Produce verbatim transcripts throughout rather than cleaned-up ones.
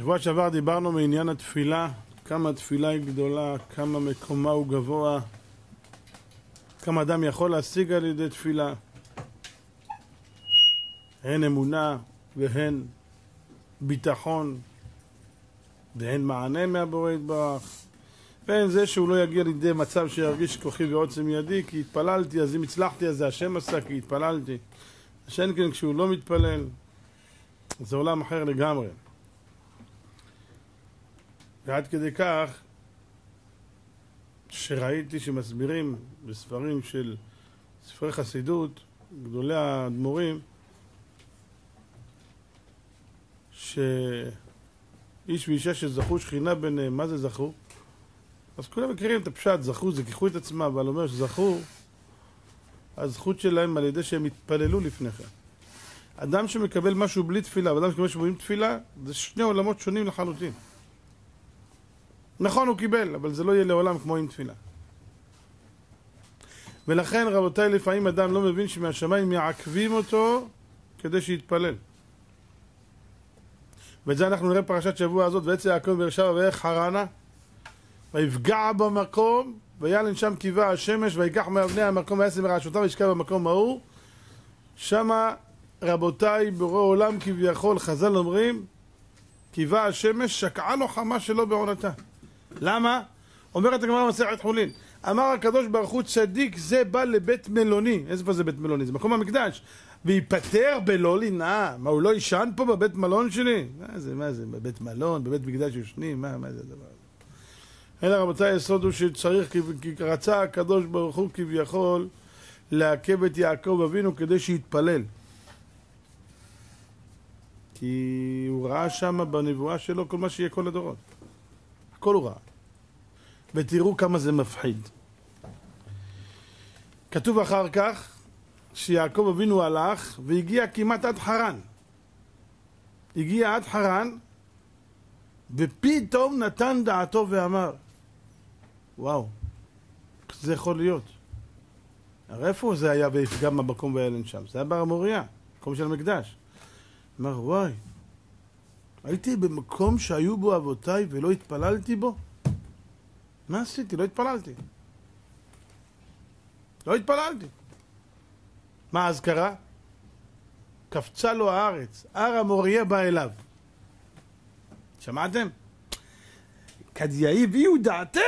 שבוע שעבר דיברנו מעניין התפילה, כמה התפילה היא גדולה, כמה מקומה הוא גבוה, כמה אדם יכול להשיג על ידי תפילה. הן אמונה והן ביטחון והן מענה מהבורא יתברך, ואין זה שהוא לא יגיע לידי מצב שירגיש כוחי ועוצם ידי כי התפללתי, אז אם הצלחתי אז זה השם עשה כי התפללתי. השם כן כשהוא לא מתפלל זה עולם אחר לגמרי. ועד כדי כך שראיתי שמסבירים בספרים של ספרי חסידות, גדולי האדמו"רים, שאיש ואישה שזכו שכינה ביניהם, מה זה זכו? אז כולם מכירים את הפשט, זכו, זכיחו את עצמם, אבל אומר שזכו, הזכות שלהם על ידי שהם התפללו לפני כן. אדם שמקבל משהו בלי תפילה, ואדם שמקבל משהו בלי תפילה, זה שני עולמות שונים לחלוטין. נכון, הוא קיבל, אבל זה לא יהיה לעולם כמו עם תפילה. ולכן, רבותיי, לפעמים אדם לא מבין שמהשמיים מעכבים אותו כדי שיתפלל. ואת זה אנחנו נראה פרשת שבוע הזאת, ויצא יעקב מבאר שבע ויך חרנה, ויפגע במקום, וילן שם קיבה השמש, ויקח מאבני המקום ויעשה מרעשותיו, וישכב במקום ההוא. שמה, רבותיי, בורא עולם כביכול, חז"ל אומרים, קיבה השמש, שקעה לו חמה שלו בעונתה. למה? אומרת הגמרא במסכת חולין, אמר הקדוש ברוך הוא צדיק זה בא לבית מלוני. איפה זה בית מלוני? זה מקום המקדש. ויפטר בלא לינה. מה, הוא לא ישן פה בבית מלון שלי? מה זה, מה זה, בבית מלון, בבית מקדש ישנים? מה, מה זה הדבר הזה? אלא רבותיי, היסוד הוא שצריך, כי רצה הקדוש ברוך הוא כביכול לעכב את יעקב אבינו כדי שיתפלל. כי הוא ראה שם בנבואה שלו כל מה שיהיה כל הדורות. הכל הוא ראה. ותראו כמה זה מפחיד. כתוב אחר כך שיעקב אבינו הלך והגיע כמעט עד חרן. הגיע עד חרן ופתאום נתן דעתו ואמר, וואו, זה יכול להיות. הרי איפה זה היה ויפגע במקום וילן שם? זה היה בהר המוריה, מקום של המקדש. אמר, וואי, הייתי במקום שהיו בו אבותיי ולא התפללתי בו? מה עשיתי? לא התפללתי. לא התפללתי. מה אז קרה? קפצה לו הארץ, הר המוריה בא אליו. שמעתם? כדאי ויהיו דעתה.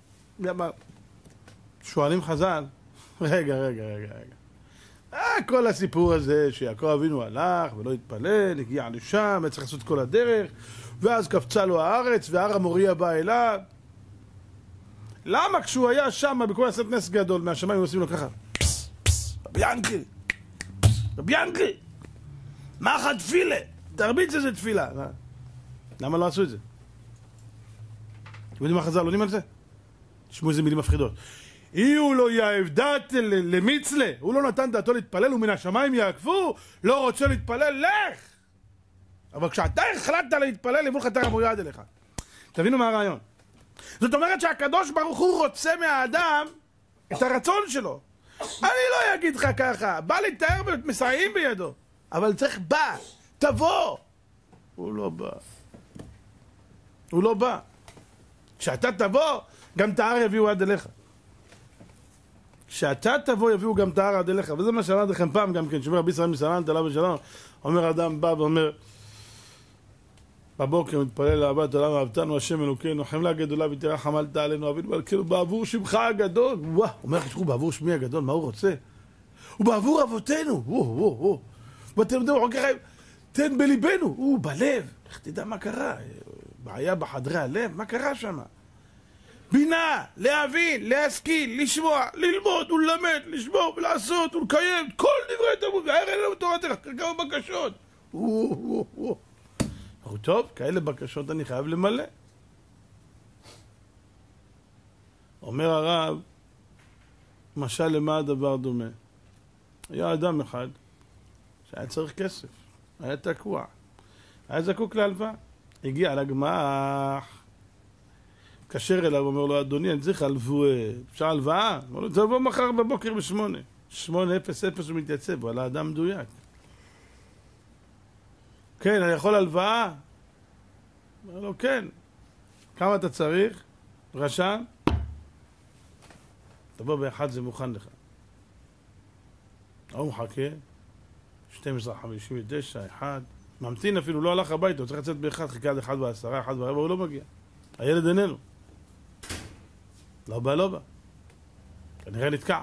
שואלים חז"ל, רגע, רגע, רגע, רגע. אה, כל הסיפור הזה שיעקב אבינו הלך ולא התפלל, הגיע לשם, צריך לעשות כל הדרך, ואז קפצה לו הארץ והר המוריה בא אליו. למה כשהוא היה שם בכל לעשות נס גדול מהשמיים עושים לו ככה? פס, פס, רבי ינקי, רבי ינקי, מה אחת תפילה? תרביץ איזה תפילה. למה לא עשו את זה? אתם יודעים מה חז"ל עונים על זה? תשמעו איזה מילים מפחידות. אי הוא לא יאהב דת למצלה, הוא לא נתן דעתו להתפלל ומן השמיים יעקבו, לא רוצה להתפלל, לך! אבל כשאתה החלטת להתפלל, יבוא לך תרם הוא יעד אליך. תבינו מה הרעיון. זאת אומרת שהקדוש ברוך הוא רוצה מהאדם את הרצון שלו. אני לא אגיד לך ככה, בא לתאר ומסייעים בידו, אבל צריך בא, תבוא. הוא לא בא. הוא לא בא. כשאתה תבוא, גם את ההר יביאו עד אליך. כשאתה תבוא יביאו גם את ההר עד אליך. וזה מה שאמרתי לכם פעם גם כן, שאומר רבי ישראל מסלנט עליו ושלום, אומר אדם בא ואומר, בבוקר מתפלל לאהבת עולם אהבתנו השם אלוקינו, חמלה גדולה ותרחם חמלת עלינו אבינו, אבל כאילו בעבור שמך הגדול. וואו, אומר לך, הוא בעבור שמי הגדול, מה הוא רוצה? הוא בעבור אבותינו. וואו, וואו, וואו. ואתם יודעים, הוא ככה, תן בליבנו. הוא בלב. איך תדע מה קרה? בעיה בחדרי הלב? מה קרה שם? בינה, להבין, להשכיל, לשמוע, ללמוד וללמד, לשמור ולעשות ולקיים כל דברי תלמוד, והער אלינו בתורתך, כמה בקשות. וואו, וואו, וואו. הוא טוב, כאלה בקשות אני חייב למלא. אומר הרב, משל למה הדבר דומה? היה אדם אחד שהיה צריך כסף, היה תקוע, היה זקוק להלוואה, הגיע לגמ"ח, קשר אליו, אומר לו, אדוני, אני צריך הלוואה, אפשר הלוואה? אמר לו, תבוא מחר בבוקר בשמונה, שמונה אפס אפס הוא מתייצב, הוא על האדם מדויק. כן, אני יכול הלוואה? אומר לו, כן. כמה אתה צריך? רשם? תבוא באחד, זה מוכן לך. הוא מחכה, שתים עשרה חמישים ותשע, אחד, ממתין אפילו, לא הלך הביתה, הוא צריך לצאת באחד, חיכה עד אחד בעשרה, אחד ברבע, הוא לא מגיע. הילד איננו. לא בא, לא בא. כנראה נתקע.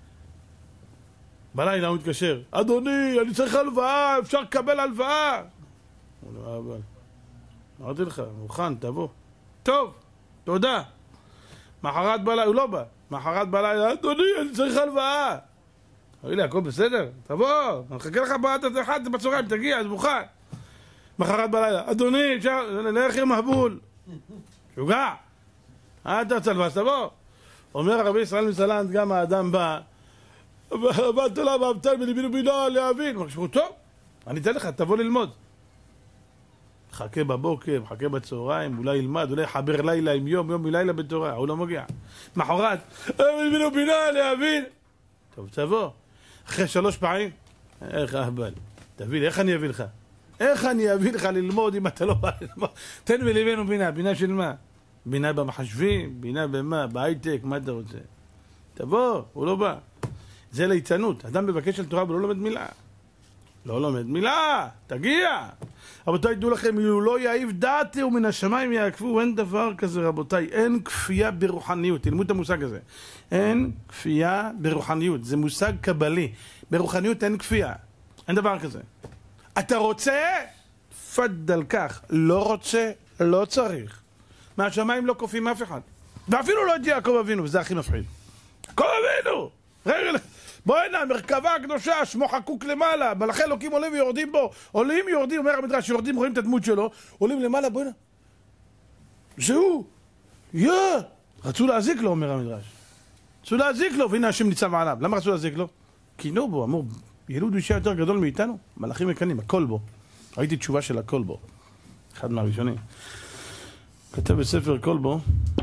בלילה הוא מתקשר, אדוני, אני צריך הלוואה, אפשר לקבל הלוואה. הוא לא בא. אמרתי לך, מוכן, תבוא. טוב, תודה. מחרת בלילה, הוא לא בא. מחרת בלילה, אדוני, אני צריך הלוואה. אמרי לי, הכל בסדר? תבוא, אני מחכה לך בעד אחד בצהריים, תגיע, אז מוכן. מחרת בלילה, אדוני, נלך עם מבול. שוגע. אתה רוצה הלוואה, תבוא. אומר הרבי ישראל מסלנט, גם האדם בא, עבדת לה ואהבתן בליבינו בינה להבין. אמרו, טוב, אני אתן לך, תבוא ללמוד. חכה בבוקר, חכה בצהריים, אולי ילמד, אולי חבר לילה עם יום, יום מלילה בתורה, הוא לא מגיע. מחרת, בליבינו בינה להבין. טוב, תבוא. אחרי שלוש פעמים, איך אהבל, תביא לי, איך אני אביא לך? איך אני אביא לך ללמוד אם אתה לא בא ללמוד? תן בליבנו בינה, בינה של מה? בינה במחשבים, בינה במה? בהייטק, מה אתה רוצה? תבוא, הוא לא בא. זה ליצנות, אדם מבקש על תורה אבל לא לומד מילה. לא לומד מילה, תגיע. רבותיי, דעו לכם, אם הוא לא יעיב דעתי ומן השמיים יעקבו, אין דבר כזה רבותיי, אין כפייה ברוחניות, תלמדו את המושג הזה. אין כפייה ברוחניות, זה מושג קבלי. ברוחניות אין כפייה, אין דבר כזה. אתה רוצה? פדל כך. לא רוצה? לא צריך. מהשמיים לא כופים אף אחד. ואפילו לא את יעקב אבינו, וזה הכי מפחיד. יעקב אבינו! בוא הנה, מרכבה הקדושה, שמו חקוק למעלה, מלאכי אלוקים עולים ויורדים בו. עולים, יורדים, אומר המדרש, יורדים, רואים את הדמות שלו, עולים למעלה, בוא הנה. זהו! יא! רצו להזיק לו, אומר המדרש. רצו להזיק לו, והנה השם ניצב מעליו. למה רצו להזיק לו? כי נו בו, אמרו, ילוד אישה יותר גדול מאיתנו, מלאכים מקנים, הכל בו. ראיתי תשובה של הכל בו. אחד מהראשונים. כתב בספר כל בו,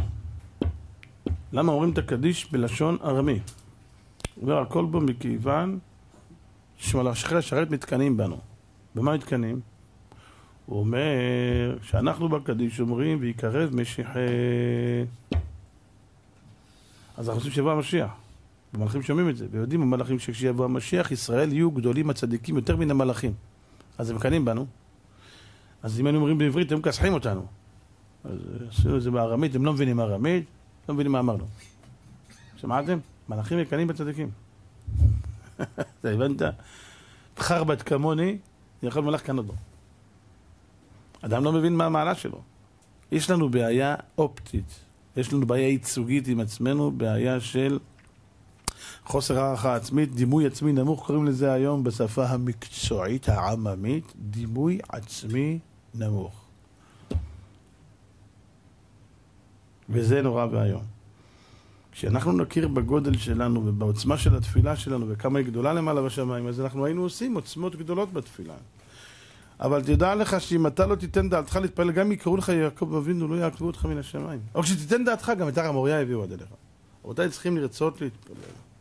למה אומרים את הקדיש בלשון ארמי? הוא אומר הכל בו מכיוון שמלאכי השרת מתקנים בנו. במה מתקנים? הוא אומר שאנחנו בקדיש אומרים ויקרב משיחי. אז אנחנו רוצים שיבוא המשיח. המלאכים שומעים את זה, ויודעים המלאכים שכשיבוא המשיח ישראל יהיו גדולים הצדיקים יותר מן המלאכים. אז הם מקנים בנו. אז אם היינו אומרים בעברית הם מכסחים אותנו. אז עשינו את זה בארמית, הם לא מבינים ארמית, לא מבינים מה אמרנו. שמעתם? מלאכים מקנים בצדיקים. אתה הבנת? חרבת כמוני, יכול מלאך קנות בו. אדם לא מבין מה המעלה שלו. יש לנו בעיה אופטית, יש לנו בעיה ייצוגית עם עצמנו, בעיה של חוסר הערכה עצמית, דימוי עצמי נמוך, קוראים לזה היום בשפה המקצועית העממית, דימוי עצמי נמוך. וזה נורא והיום. כשאנחנו נכיר בגודל שלנו ובעוצמה של התפילה שלנו וכמה היא גדולה למעלה בשמיים, אז אנחנו היינו עושים עוצמות גדולות בתפילה. אבל תדע לך שאם אתה לא תיתן דעתך להתפלל, גם יקראו לך יעקב אבינו, לא יעקבו אותך מן השמיים. או כשתיתן דעתך, גם את הר המוריה יביאו עד אליך. רבותיי, צריכים לרצות להתפלל.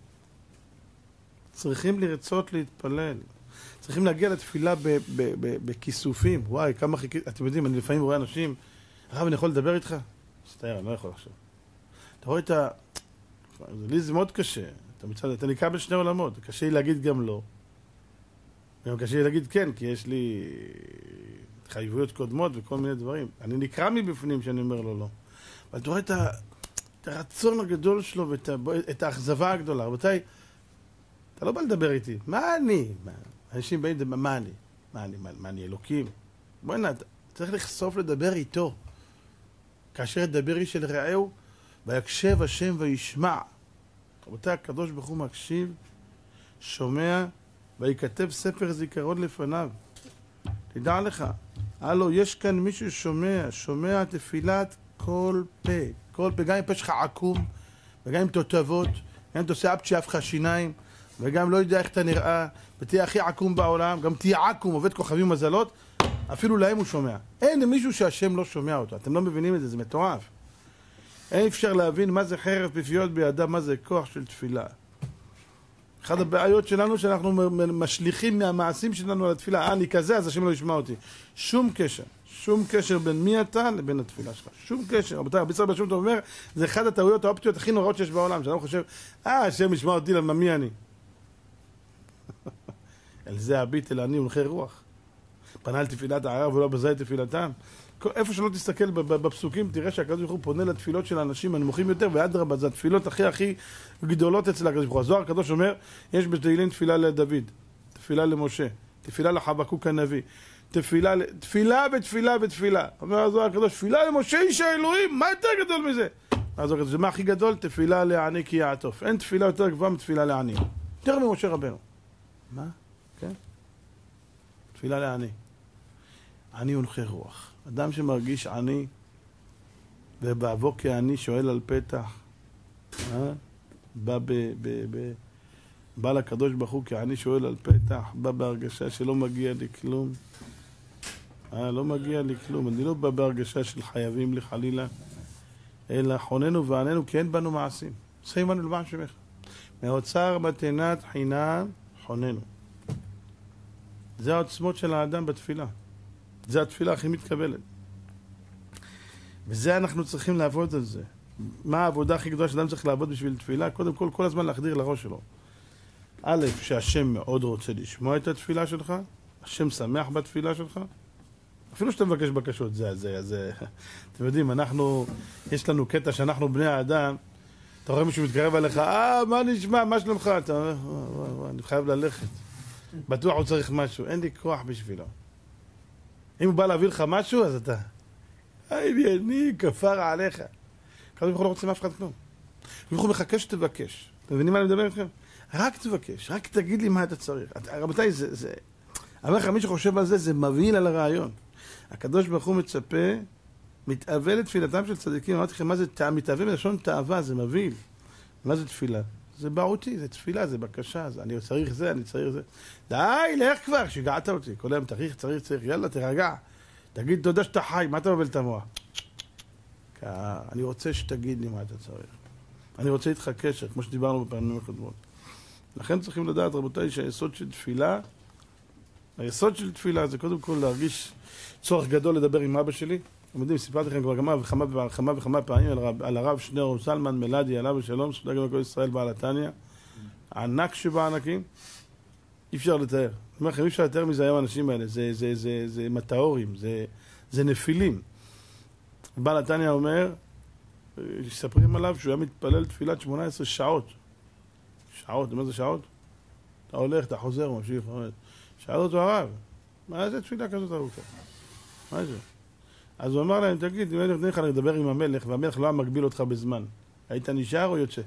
צריכים לרצות להתפלל. צריכים להגיע לתפילה בכיסופים. וואי, כמה חיכי... אתם יודעים, אני לפעמים רואה אנשים, הרב, אני יכול לדבר איתך? סתייר, אני לא יכול עכשיו. אתה רואה את ה... לי זה מאוד קשה. אתה מצד, אתה נקרא בשני עולמות. קשה לי להגיד גם לא. גם קשה לי להגיד כן, כי יש לי התחייבויות קודמות וכל מיני דברים. אני נקרא מבפנים שאני אומר לו לא. אבל אתה רואה את, ה... את הרצון הגדול שלו ואת ה... את האכזבה הגדולה. רבותיי, אתה לא בא לדבר איתי. מה אני? מה... אנשים באים לדבר, מה אני? מה אני? מה, מה אני אלוקים? בוא הנה, אתה צריך לחשוף לדבר איתו. כאשר ידבר איש אל רעהו, ויקשב השם וישמע. רבותיי, הקדוש ברוך הוא מקשיב, שומע, ויכתב ספר זיכרון לפניו. תדע לך, הלו, יש כאן מישהו שומע, שומע תפילת כל פה. כל פה, גם אם פה שלך עקום, וגם אם תותבות, גם אם אתה עושה אפצ'י אף לך שיניים, וגם לא יודע איך אתה נראה, ותהיה הכי עקום בעולם, גם תהיה עקום, עובד כוכבים מזלות, אפילו להם הוא שומע. אין מישהו שהשם לא שומע אותו. אתם לא מבינים את זה, זה מטורף. אין אפשר להבין מה זה חרב פיפיות בידם, מה זה כוח של תפילה. אחת הבעיות שלנו שאנחנו משליכים מהמעשים שלנו על התפילה. אה, אני כזה, אז השם לא ישמע אותי. שום קשר, שום קשר בין מי אתה לבין התפילה שלך. שום קשר. רבותיי, רבי ישראל בר שם טוב אומר, זה אחד הטעויות האופטיות הכי נוראות שיש בעולם, שאדם חושב, אה, השם ישמע אותי למה מי אני. על זה הביט אל אני ולכי רוח. פנה על תפילת הערב ולא בזה את תפילתם. איפה שלא תסתכל בפסוקים, תראה שהקדוש ברוך הוא פונה לתפילות של האנשים הנמוכים יותר, ואדרבה, זה התפילות הכי הכי גדולות אצל הקדוש ברוך הוא. הזוהר הקדוש אומר, יש בתהילים תפילה לדוד, תפילה למשה, תפילה לחבקוק הנביא, תפילה, תפילה ותפילה ותפילה. אומר הזוהר הקדוש, תפילה למשה איש האלוהים, מה יותר גדול מזה? הזוהר הקדוש, זה מה הכי גדול? תפילה לעני כי יעטוף. אין תפילה יותר גבוהה מתפילה לעני. יותר ממשה רבנו. מה? כן? תפילה לעני. עני הולכי רוח. אדם שמרגיש עני, ובאבו כעני שואל על פתח, אה? בא, ב, ב, ב, בא לקדוש ברוך הוא כעני שואל על פתח, בא בהרגשה שלא מגיע לי כלום. אה, לא מגיע לי כלום. אני לא בא בהרגשה של חייבים לי חלילה, אלא חוננו ועננו כי אין בנו מעשים. סיימנו לבעם שמך. מאוצר מתנת חינם חוננו. זה העוצמות של האדם בתפילה. זה התפילה הכי מתקבלת. וזה אנחנו צריכים לעבוד על זה. מה העבודה הכי גדולה שאדם צריך לעבוד בשביל תפילה? קודם כל, כל הזמן להחדיר לראש שלו. א', שהשם מאוד רוצה לשמוע את התפילה שלך, השם שמח בתפילה שלך, אפילו שאתה מבקש בקשות, זה, זה, זה. אתם יודעים, אנחנו, יש לנו קטע שאנחנו בני האדם, אתה רואה מישהו מתקרב עליך, אה, מה נשמע, מה שלומך? אתה אומר, וואי, וואי, אני חייב ללכת. בטוח הוא צריך משהו, אין לי כוח בשבילו. אם הוא בא להביא לך משהו, אז אתה, היי, אני כפר עליך. כזה בכלל לא רוצים אף אחד כלום. הוא מחכה שתבקש. אתם מבינים מה אני מדבר איתכם? רק תבקש, רק תגיד לי מה אתה צריך. רבותיי, זה, זה, אבל לך, מי שחושב על זה, זה מבהיל על הרעיון. הקדוש ברוך הוא מצפה, מתאווה לתפילתם של צדיקים. אמרתי לכם, מה זה מתאווה מלשון תאווה? זה מבהיל. מה זה תפילה? זה בעותי, זה תפילה, זה בקשה, זה, אני צריך זה, אני צריך זה. די, לך כבר, שיגעת אותי. כל היום צריך, צריך, צריך, יאללה, תרגע. תגיד, תודה שאתה חי, מה אתה מבלבל את המוח? אני רוצה שתגיד לי מה אתה צריך. אני רוצה איתך קשר, כמו שדיברנו בפעמים הקודמות. לכן צריכים לדעת, רבותיי, שהיסוד של תפילה, היסוד של תפילה זה קודם כל להרגיש צורך גדול לדבר עם אבא שלי. אתם יודעים, סיפרתי לכם כבר כמה וכמה וכמה וכמה פעמים על, רב, על הרב שניאור סלמן מלאדי, עליו השלום, שתודה גם לכל ישראל בעל התניא, ענק שבענקים, אי אפשר לתאר. אני אומר לכם, אי אפשר לתאר מזה היום האנשים האלה, זה, זה, זה, זה מטאורים, זה, זה נפילים. בעל התניא אומר, שספרים עליו שהוא היה מתפלל תפילת שמונה עשרה שעות. שעות, מה זה שעות? אתה הולך, אתה חוזר, ממשיך, שאל אותו הרב, מה זה תפילה כזאת ארוכה? מה זה? אז הוא אמר להם, תגיד, אם אני נותן לך לדבר עם המלך, והמלך לא היה מגביל אותך בזמן, היית נשאר או יוצא?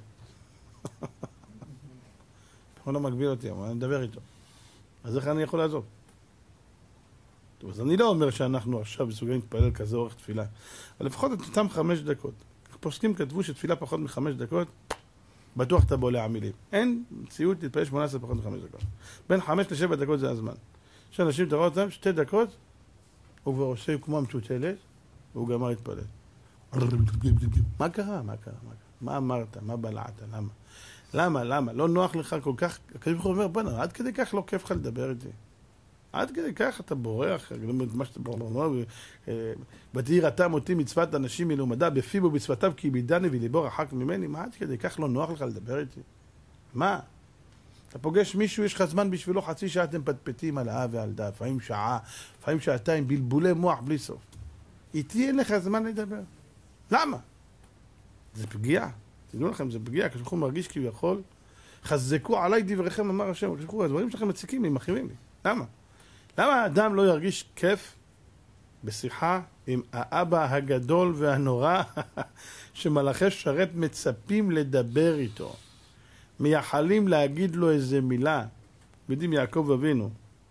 הוא לא מגביל אותי, אבל אני מדבר איתו. אז איך אני יכול לעזוב? טוב, אז אני לא אומר שאנחנו עכשיו מסוגלים להתפלל כזה אורך תפילה, אבל לפחות את אותם חמש דקות. פוסקים כתבו שתפילה פחות מחמש דקות, בטוח אתה בולע מילים. אין מציאות להתפלל שמונה עשרה פחות מחמש דקות. בין חמש לשבע דקות זה הזמן. יש אנשים, תראו אותם, שתי דקות, הוא כבר עושה כמו המטוטלת, והוא גמר להתפלל. מה קרה? מה קרה? מה אמרת? מה בלעת? למה? למה? למה? לא נוח לך כל כך? הקדוש ברוך הוא אומר, בוא, עד כדי כך לא כיף לך לדבר איתי. עד כדי כך אתה בורח, מה שאתה בורח, ותהי ראתה מותי מצוות אנשים מלומדה, בפיו ובצוותיו כי בידני וליבו רחק ממני, מה עד כדי כך לא נוח לך לדבר איתי? מה? אתה פוגש מישהו, יש לך זמן בשבילו חצי שעה, אתם פטפטים על האה ועל דה, לפעמים שעה, לפעמים שעתיים, בלבולי מוח בלי סוף. איתי אין לך זמן לדבר. למה? זה פגיעה. תדעו לכם, זה פגיעה, כשאנחנו מרגיש כביכול, חזקו עליי דבריכם, אמר השם, כשאנחנו, הדברים שלכם מציקים לי, מחרימים לי. למה? למה האדם לא ירגיש כיף בשיחה עם האבא הגדול והנורא שמלאכי שרת מצפים לדבר איתו? מייחלים להגיד לו איזה מילה. יודעים יעקב אבינו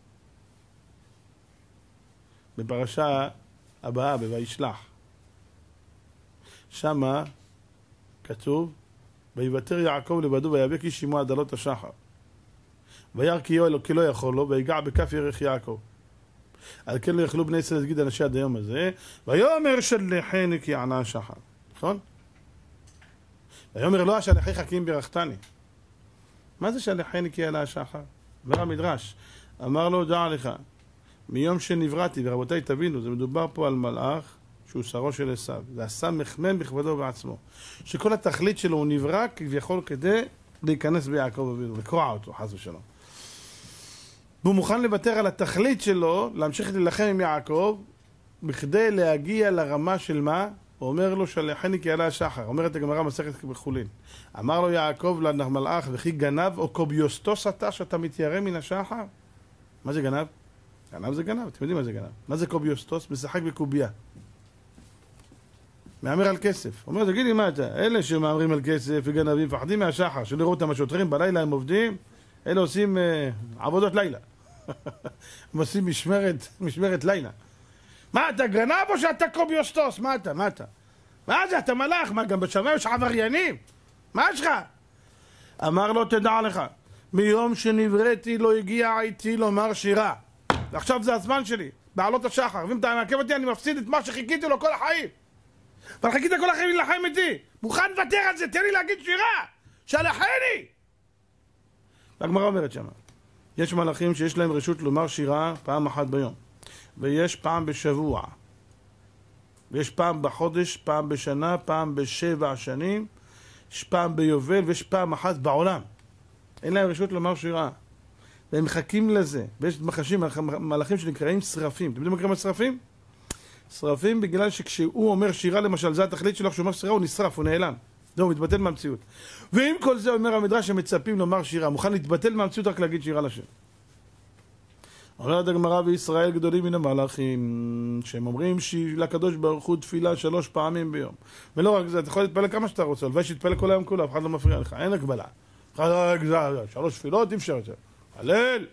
בפרשה הבאה בוישלח, שמה כתוב ויוותר יעקב לבדו ויבק איש עמו עד עלות השחר וירא כי לא יכול לו ויגע בכף ירך יעקב, על כן לא יכלו בני ישראל להגיד אנשי עד היום הזה, ויאמר שלחני כי ענה השחר. נכון? ויאמר לא השלחיך כי אם ברכתני. מה זה שלחני כי ענה השחר? אומר המדרש, אמר לו דע לך, מיום שנבראתי, ורבותיי תבינו, זה מדובר פה על מלאך שהוא שרו של עשיו. זה עשה מחמם בכבודו בעצמו. שכל התכלית שלו הוא נברא כביכול כדי להיכנס ביעקב אבינו, לקרוע אותו, חס ושלום. והוא מוכן לוותר על התכלית שלו, להמשיך להילחם עם יעקב, בכדי להגיע לרמה של מה? הוא אומר לו, שלחני כי עלה השחר. אומרת הגמרא מסכת בחולין. אמר לו יעקב למלאך, וכי גנב או קוביוסטוס אתה שאתה מתיירא מן השחר? מה זה גנב? גנב זה גנב, אתם יודעים מה זה גנב. מה זה קוביוסטוס? משחק בקוביה. מאמר על כסף. אומר, תגיד לי מה אתה? אלה שמאמרים על כסף וגנבים, פחדים מהשחר, שלראו אותם השוטרים, בלילה הם עובדים, אלה עושים אה, עבודות לילה. הם עושים משמרת, משמרת לילה. מה אתה, גנב או שאתה קוביוסטוס? מה אתה? מה אתה? מה זה? אתה מלאך? מה, גם בשמיים יש עבריינים? מה יש לך? אמר לו, תדע לך, מיום שנבראתי לא הגיע איתי לומר שירה. ועכשיו זה הזמן שלי, בעלות השחר. ואם אתה מעכב אותי, אני מפסיד את מה שחיכיתי לו כל החיים. אבל חיכית כל החיים להילחם איתי. מוכן לוותר על זה, תן לי להגיד שירה. שלחני! והגמרא אומרת שמה, יש מלאכים שיש להם רשות לומר שירה פעם אחת ביום. ויש פעם בשבוע. ויש פעם בחודש, פעם בשנה, פעם בשבע שנים. יש פעם ביובל ויש פעם אחת בעולם. אין להם רשות לומר שירה. והם מחכים לזה. ויש מחשים, מלאכים שנקראים שרפים. אתם יודעים מה קוראים לשרפים? שרפים בגלל שכשהוא אומר שירה למשל, זה התכלית שלו, כשהוא אומר שירה הוא נשרף, הוא נעלם. זהו, הוא מתבטל מהמציאות. ועם כל זה אומר המדרש שמצפים לומר שירה, מוכן להתבטל מהמציאות רק להגיד שירה לשם. אומרת הגמרא וישראל גדולים מן המלאכים, שהם אומרים לקדוש ברוך הוא תפילה שלוש פעמים ביום. ולא רק זה, אתה יכול להתפלל כמה שאתה רוצה, הלוואי שיתפלל כל היום כולו, אף אחד לא מפריע לך, אין הגבלה. שלוש תפילות אי אפשר יותר. הלל!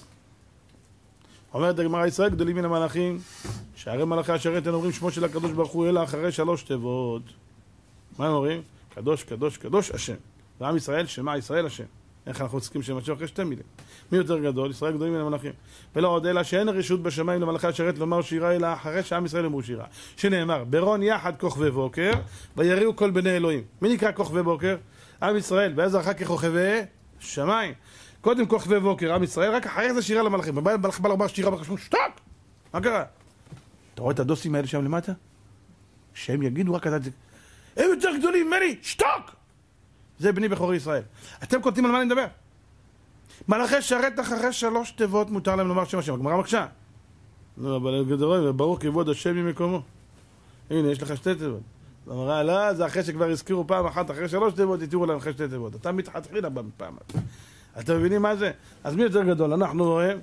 אומרת הגמרא ישראל גדולים מן המלאכים, שהרי מלאכי השרת הם אומרים שמו של הקדוש ברוך הוא אלא אחרי שלוש תיבות. מה הם אומרים? קדוש, קדוש, קדוש, השם. ועם ישראל, שמה ישראל השם. איך אנחנו צריכים שם השם אחרי שתי מילים? מי יותר גדול? ישראל גדולים מן המלאכים. ולא עוד אלא שאין רשות בשמיים למלאכי השרת לומר שירה אלא אחרי שעם ישראל אמרו שירה. שנאמר, ברון יחד כוכבי בוקר, ויריעו כל בני אלוהים. מי נקרא כוכבי בוקר? עם ישראל, ואז אחר כך כוכבי שמיים. קודם כוכבי בוקר, עם ישראל, רק אחרי זה שירה למלאכים. ובא לומר שירה בחשבון, שתק! מה קרה? אתה רואה את הדוסים האלה שם למטה? שהם יגידו רק את זה. הם יותר גדולים ממני, שתוק! זה בני בכורי ישראל. אתם קולטים על מה אני מדבר? מלאכי שרת אחרי שלוש תיבות מותר להם לומר שם השם. הגמרא מקשה. נו, אבל גדול, ברור כבוד השם ממקומו. הנה, יש לך שתי תיבות. אמרה, לא, זה אחרי שכבר הזכירו פעם אחת, אחרי שלוש תיבות, יתירו להם אחרי שתי תיבות. אתה מתחתחילה בפעם. אתם מבינים מה זה? אז מי יותר גדול? אנחנו רואים.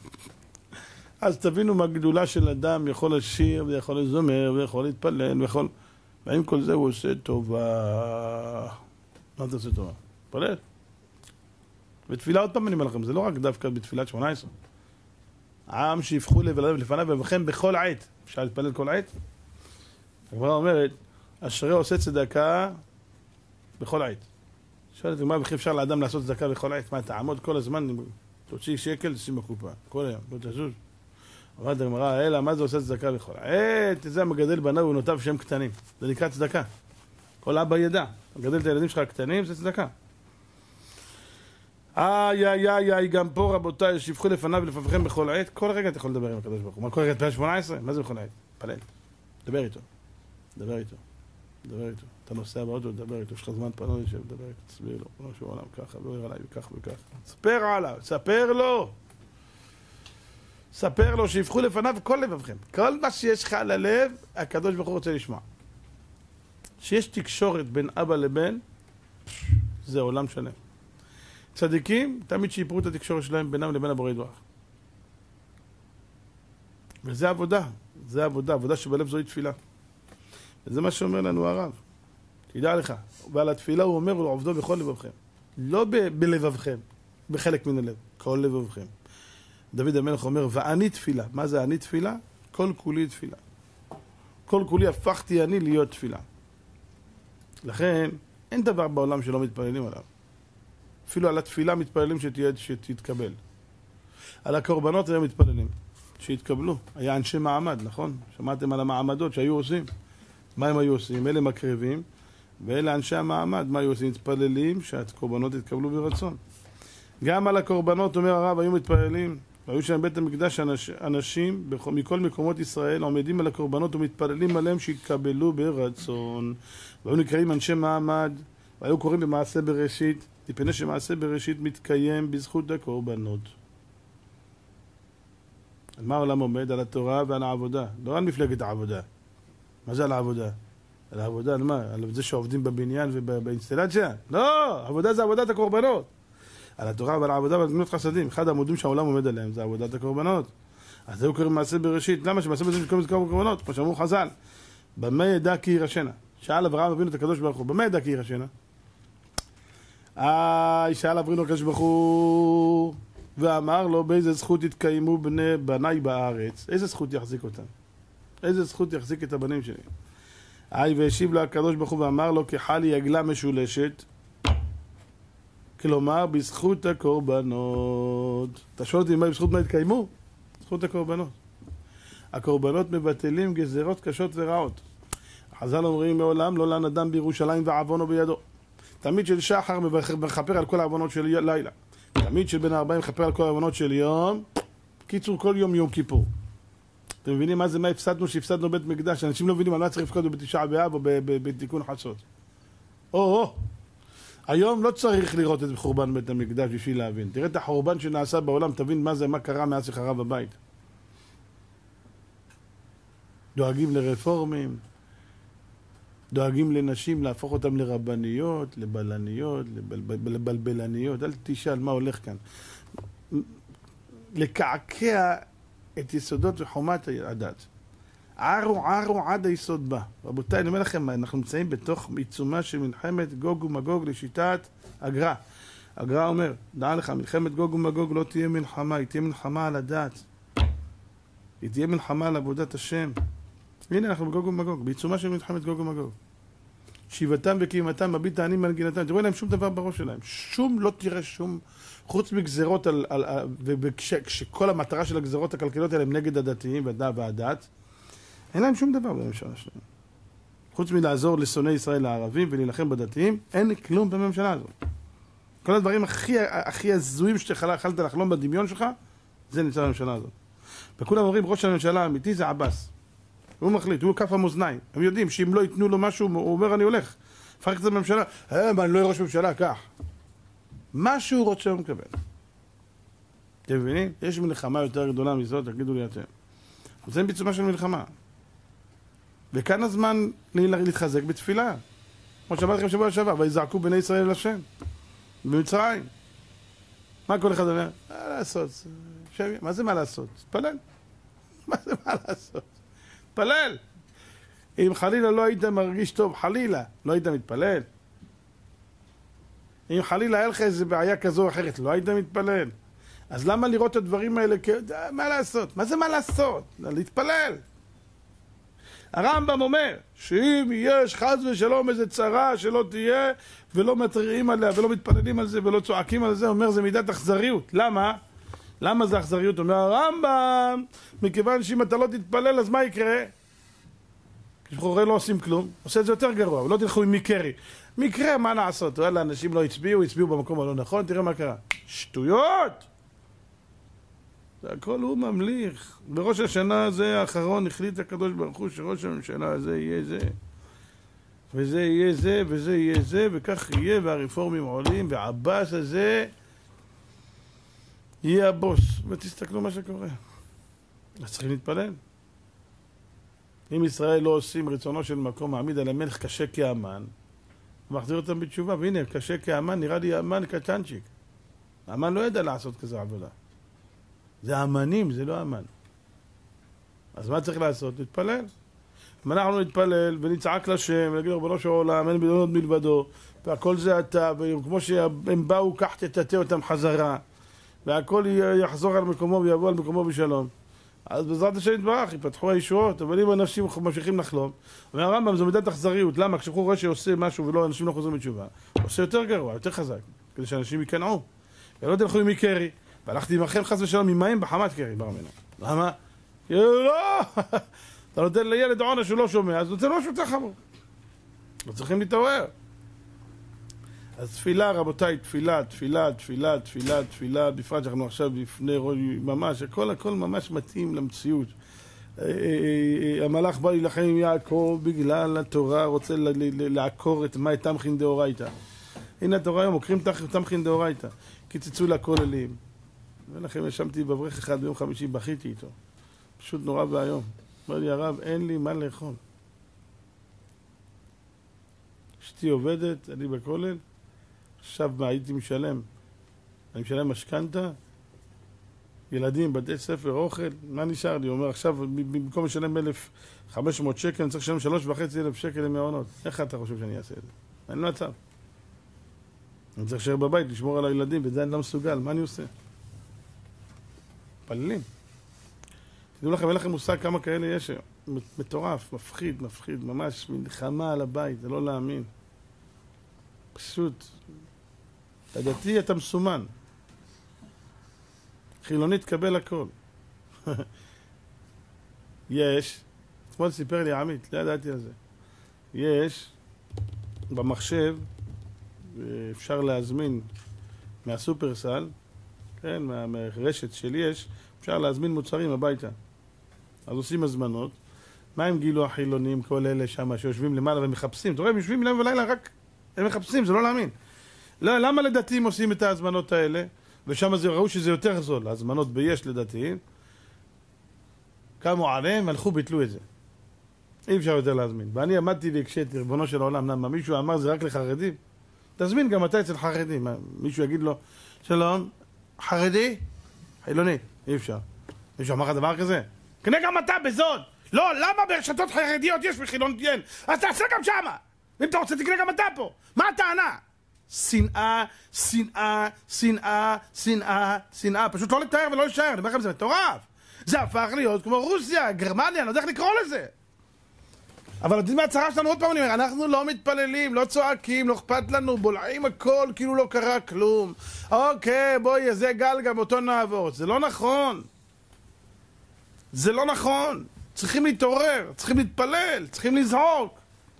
אז תבינו מה גדולה של אדם יכול לשיר, ויכול לזמר, ויכול להתפלל, ויכול... ועם כל זה הוא עושה טובה. מה אתה עושה טובה? פלל. בתפילה עוד פעם אני אומר לכם, זה לא רק דווקא בתפילת שמונה עשרה. העם שיפחו לב לפניו ולכם בכל עת. אפשר להתפלל כל עת? הגמרא אומרת, אשרי עושה צדקה בכל עת. שואלת, מה בכי אפשר לאדם לעשות צדקה בכל עת? מה, תעמוד כל הזמן, תוציא שקל, תשים בקופה. כל היום, לא תזוז. אמרת הגמרא, אלא, מה זה עושה צדקה בכל עת? זה המגדל בניו ובנותיו שהם קטנים. זה נקרא צדקה. כל אבא ידע. מגדל את הילדים שלך קטנים, זה צדקה. איי, איי, איי, איי, גם פה רבותיי, שיפחו לפניו ולפניכם בכל עת. כל רגע אתה יכול לדבר עם הקדוש ברוך הוא. מה, כל רגע תפלל שמונה עשרה? מה זה בכל עת? פלל. דבר איתו. דבר איתו. דבר איתו. אתה נוסע באוטו, דבר איתו. יש לך זמן פנוי, יושב, דבר איתו. תסביר לו. לא שהוא עולם ככה, לא יראה עליי, וכך וכך. ספר עליו, ספר לו. ספר לו שיפחו לפניו כל לבבכם. כל מה שיש לך על הלב, הקדוש ברוך הוא רוצה לשמוע. שיש תקשורת בין אבא לבן, זה עולם שלם. צדיקים, תמיד שיפרו את התקשורת שלהם בינם לבין הבורא יתברך. וזה עבודה, זה עבודה, עבודה שבלב זוהי תפילה. וזה מה שאומר לנו הרב. תדע לך, ועל התפילה הוא אומר, הוא עובדו בכל לבבכם. לא ב- בלבבכם, בחלק מן הלב, כל לבבכם. דוד המלך אומר, ואני תפילה. מה זה אני תפילה? כל כולי תפילה. כל כולי הפכתי אני להיות תפילה. לכן, אין דבר בעולם שלא מתפללים עליו. אפילו על התפילה מתפללים שתהיה, שתתקבל. על הקורבנות היו מתפללים, שיתקבלו. היה אנשי מעמד, נכון? שמעתם על המעמדות שהיו עושים. מה הם היו עושים? אלה מקריבים, ואלה אנשי המעמד. מה היו עושים? מתפללים שהקורבנות יתקבלו ברצון. גם על הקורבנות, אומר הרב, היו מתפללים והיו שם בית המקדש אנש, אנשים מכל מקומות ישראל עומדים על הקורבנות ומתפללים עליהם שיקבלו ברצון. והיו נקראים אנשי מעמד, והיו קוראים במעשה בראשית, מפני שמעשה בראשית מתקיים בזכות הקורבנות. על מה העולם עומד? על התורה ועל העבודה. לא על מפלגת העבודה. מה זה על העבודה? על העבודה, על מה? על זה שעובדים בבניין ובאינסטלציה? לא! עבודה זה עבודת הקורבנות. על התורה ועל העבודה ועל גמילות חסדים. אחד העמודים שהעולם עומד עליהם זה עבודת הקורבנות. אז היו קוראים מעשה בראשית. למה שמעשה בראשית מתקיים בזכות הקורבנות? כמו שאמרו חז"ל. במה ידע כי יירשנה? שאל אברהם אבינו את הקדוש ברוך הוא. במה ידע כי יירשנה? אה, שאל אבינו הקדוש ברוך הוא ואמר לו באיזה זכות יתקיימו בני בניי בארץ. איזה זכות יחזיק אותם? איזה זכות יחזיק את הבנים שלי? איי, והשיב לו הקדוש ברוך הוא ואמר לו כחל יגלה משולשת, כלומר בזכות הקורבנות. אתה שואל אותי מה בזכות מה התקיימו? בזכות הקורבנות. הקורבנות מבטלים גזרות קשות ורעות. חז"ל אומרים מעולם לא לן אדם בירושלים ועוונו בידו. תמיד של שחר מכפר על כל העוונות של לילה, תמיד של בן ארבעים מכפר על כל העוונות של יום. קיצור, כל יום יום כיפור. אתם מבינים מה זה, מה הפסדנו שהפסדנו בית מקדש? אנשים לא מבינים על מה צריך לפקוד בתשעה באב או בתיקון חצות. או, או. היום לא צריך לראות את חורבן בית המקדש בשביל להבין. תראה את החורבן שנעשה בעולם, תבין מה זה, מה קרה מאז שחרב הבית. דואגים לרפורמים, דואגים לנשים להפוך אותם לרבניות, לבלניות, לבלבלניות. אל תשאל מה הולך כאן. לקעקע את יסודות וחומת הדת. ערו ערו עד היסוד בה. רבותיי, אני אומר לכם, אנחנו נמצאים בתוך עיצומה של מלחמת גוג ומגוג לשיטת הגר"א. הגר"א אומר, דע לך, מלחמת גוג ומגוג לא תהיה מלחמה, היא תהיה מלחמה על הדת. היא תהיה מלחמה על עבודת השם. הנה אנחנו בגוג ומגוג, בעיצומה של מלחמת גוג ומגוג. שיבתם וקיימתם, מביט העניים מנגינתם, תראו להם שום דבר בראש שלהם. שום, לא תראה שום, חוץ מגזרות, על, על, על, וכשכל המטרה של הגזרות הכלכליות האלה הם נגד הדתיים והדת, אין להם שום דבר בממשלה שלהם. חוץ מלעזור לשונאי ישראל הערבים ולהילחם בדתיים, אין כלום בממשלה הזאת. כל הדברים הכי, הכי הזויים שתחלת לחלום בדמיון שלך, זה נמצא בממשלה הזאת. וכולם אומרים, ראש הממשלה האמיתי זה עבאס. הוא מחליט, הוא כף המאזניים. הם יודעים שאם לא ייתנו לו משהו, הוא אומר, אני הולך. פרק את הממשלה, אה, אני לא אהיה ראש ממשלה, כך. מה שהוא רוצה הוא מקבל. אתם מבינים? יש מלחמה יותר גדולה מזאת, תגידו לי אתם. זה בעיצומה של מלחמה. וכאן הזמן להתחזק בתפילה. כמו שאמרתי לכם שבוע שעבר, ויזעקו בני ישראל אל השם. במצרים. מה כל אחד אומר? מה לעשות? מה זה מה לעשות? תפלל. מה זה מה לעשות? תפלל. אם חלילה לא היית מרגיש טוב, חלילה, לא היית מתפלל. אם חלילה היה לך איזו בעיה כזו או אחרת, לא היית מתפלל. אז למה לראות את הדברים האלה? מה לעשות? מה זה מה לעשות? להתפלל. הרמב"ם אומר שאם יש חס ושלום איזה צרה שלא תהיה ולא מתריעים עליה ולא מתפללים על זה ולא צועקים על זה, אומר זה מידת אכזריות. למה? למה זה אכזריות? אומר הרמב"ם, מכיוון שאם אתה לא תתפלל אז מה יקרה? כשחורי לא עושים כלום, עושה את זה יותר גרוע, ולא תלכו עם מקרי. מקרה, מה לעשות? וואלה, אנשים לא הצביעו, הצביעו במקום הלא נכון, תראה מה קרה. שטויות! זה הכל הוא ממליך. בראש השנה הזה האחרון החליט הקדוש ברוך הוא שראש הממשלה הזה יהיה זה. וזה יהיה זה, וזה יהיה זה, וכך יהיה, והרפורמים עולים, והעבאס הזה יהיה הבוס. ותסתכלו מה שקורה. אז צריכים להתפלל. אם ישראל לא עושים רצונו של מקום מעמיד על המלך קשה כאמן, מחזיר אותם בתשובה, והנה, קשה כאמן, נראה לי אמן קטנצ'יק. האמן לא ידע לעשות כזו עבודה. זה אמנים, זה לא אמן. אז מה צריך לעשות? להתפלל. אם אנחנו נתפלל ונצעק לשם, ונגיד רבנו של עולם, אין בלעוד מלבדו, והכל זה אתה, וכמו שהם באו, כך תטאטא אותם חזרה, והכל יחזור על מקומו ויבוא על מקומו בשלום. אז בעזרת השם יתברך, יפתחו הישועות, אבל אם אנשים ממשיכים לחלום, אומר הרמב"ם, זו מידת אכזריות. למה? כשהוא רואה שעושה משהו ולא, אנשים לא חוזרים בתשובה, עושה יותר גרוע, יותר חזק, כדי שאנשים יקנעו. ולא תלכו עם מקרי, והלכתי עמכם חס ושלום ממים בחמת קרי, ברמנו. למה? לא! אתה נותן לילד עונה שהוא לא שומע, אז נותן לו שהוא יותר חמור. לא צריכים להתעורר. אז תפילה, רבותיי, תפילה, תפילה, תפילה, תפילה, תפילה, בפרט שאנחנו עכשיו לפני ממש, הכל הכל ממש מתאים למציאות. המלאך בא להילחם עם יעקב בגלל התורה, רוצה לעקור את מאי תמכין דאורייתא. הנה התורה היום, עוקרים תמכין דאורייתא. קיצצו לה כוללים. ולכן ישבתי בברך אחד ביום חמישי, בכיתי איתו. פשוט נורא והיום. אמר לי הרב, אין לי מה לאכול. אשתי עובדת, אני בכולל, עכשיו מה, הייתי משלם. אני משלם משכנתה, ילדים, בתי ספר, אוכל, מה נשאר לי? הוא אומר, עכשיו, במקום לשלם אלף וחמש מאות שקל, אני צריך לשלם שלוש וחצי אלף שקל למעונות. איך אתה חושב שאני אעשה את זה? אני לא מצב. אני צריך לשאר בבית, לשמור על הילדים, וזה אני לא מסוגל. מה אני עושה? פללים. תדעו לכם, אין לכם מושג כמה כאלה יש. מטורף, מפחיד, מפחיד, ממש מלחמה על הבית, זה לא להאמין. פשוט, אתה דתי, אתה מסומן. חילוני תקבל הכל. יש, אתמול סיפר לי עמית, לא ידעתי על זה. יש, במחשב, אפשר להזמין מהסופרסל, כן, מהרשת שלי יש, אפשר להזמין מוצרים הביתה. אז עושים הזמנות. מה הם גילו החילונים, כל אלה שם שיושבים למעלה ומחפשים? אתה רואה, הם יושבים להם ולילה רק, הם מחפשים, זה לא להאמין. לא, למה לדתיים עושים את ההזמנות האלה? ושם זה, ראו שזה יותר זול, ההזמנות ביש לדתיים. קמו עליהם, הלכו, ביטלו את זה. אי אפשר יותר להזמין. ואני עמדתי והקשיתי, ריבונו של העולם, למה מישהו אמר זה רק לחרדים? תזמין גם אתה אצל חרדים. מישהו יגיד לו, שלום, חרדי? חילוני. אי אפשר. מישהו אמר לך דבר כזה? קנה גם אתה בזוד. לא, למה ברשתות חרדיות יש וחילוניות? אז תעשה גם שמה. ואם אתה רוצה, תקנה גם אתה פה. מה הטענה? שנאה, שנאה, שנאה, שנאה, שנאה. פשוט לא לתאר ולא לשאר. אני אומר לכם, זה מטורף. זה הפך להיות כמו רוסיה, גרמניה, אני לא יודע איך לקרוא לזה. אבל יודעים מהצהרה שלנו עוד פעם, אני אומר, אנחנו לא מתפללים, לא צועקים, לא אכפת לנו, בולעים הכל, כאילו לא קרה כלום. אוקיי, בואי, זה גל גם אותו נעבור. זה לא נכון. זה לא נכון. צריכים להתעורר, צריכים להתפלל, צריכים לזעוק.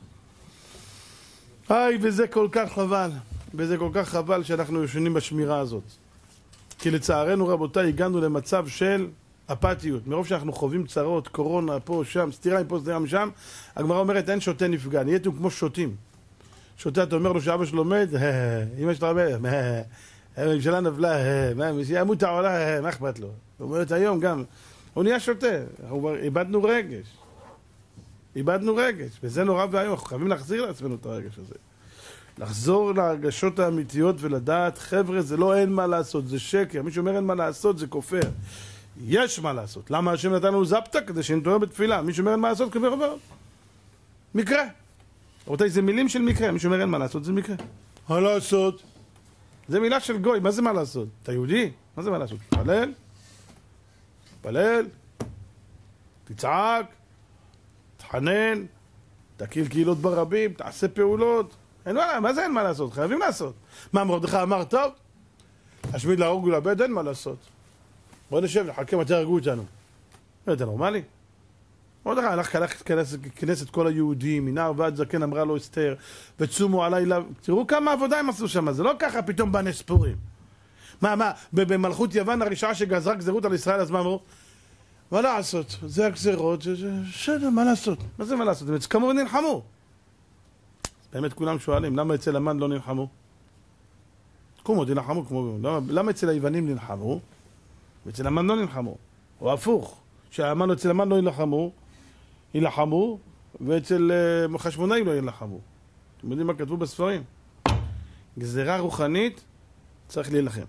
איי, וזה כל כך חבל. וזה כל כך חבל שאנחנו ישנים בשמירה הזאת. כי לצערנו, רבותיי, הגענו למצב של אפתיות. מרוב שאנחנו חווים צרות, קורונה, פה, שם, סתירה מפה, סתירה משם, הגמרא אומרת, אין שוטה נפגע. נהייתם כמו שוטים. שוטה, אתה אומר לו שאבא שלו מת, אמא שלו אומר, הממשלה נבלה, ימות העולה, מה אכפת לו? הוא אומר את היום גם, הוא נהיה שוטה. אנחנו כבר איבדנו רגש. איבדנו רגש, וזה נורא והיום, אנחנו חייבים להחזיר לעצמנו את הרגש הזה. לחזור להרגשות האמיתיות ולדעת, חבר'ה, זה לא אין מה לעשות, זה שקר. מי שאומר אין מה לעשות, זה כופר. יש מה לעשות. למה השם נתן לנו זפתה? כדי שנתעורר בתפילה. מי שאומר אין מה לעשות, כופר עובר. מקרה. רבותיי, זה מילים של מקרה. מי שאומר אין מה לעשות, זה מקרה. מה לעשות? זה מילה של גוי. מה זה מה לעשות? אתה יהודי? מה זה מה לעשות? תפלל, תפלל, תצעק, תחנן, תקיל קהילות ברבים, תעשה פעולות. אין מה, מה זה אין מה לעשות? חייבים לעשות. מה מרדכי אמר? טוב, השמיד להרוג ולאבד, אין מה לעשות. בוא נשב, נחכה מתי הרגו אותנו. זה נורמלי? מרדכי הלך כנס את כל היהודים, מנער ועד זקן אמרה לו אסתר, וצומו עליי, תראו כמה עבודה הם עשו שם, זה לא ככה פתאום בנס פורים. מה, מה, במלכות יוון הרשעה שגזרה גזירות על ישראל, אז מה אמרו? מה לעשות? זה הגזירות, זה בסדר, מה לעשות? מה זה מה לעשות? הם כמובן נלחמו. באמת כולם שואלים, למה אצל המן לא נלחמו? קומו, תלחמו כמו... למה, למה אצל היוונים נלחמו? ואצל המן לא נלחמו? או הפוך, שהמן אצל המן לא ילחמו, ילחמו, ואצל uh, חשמונאים לא ילחמו. אתם יודעים מה כתבו בספרים? גזירה רוחנית, צריך להילחם.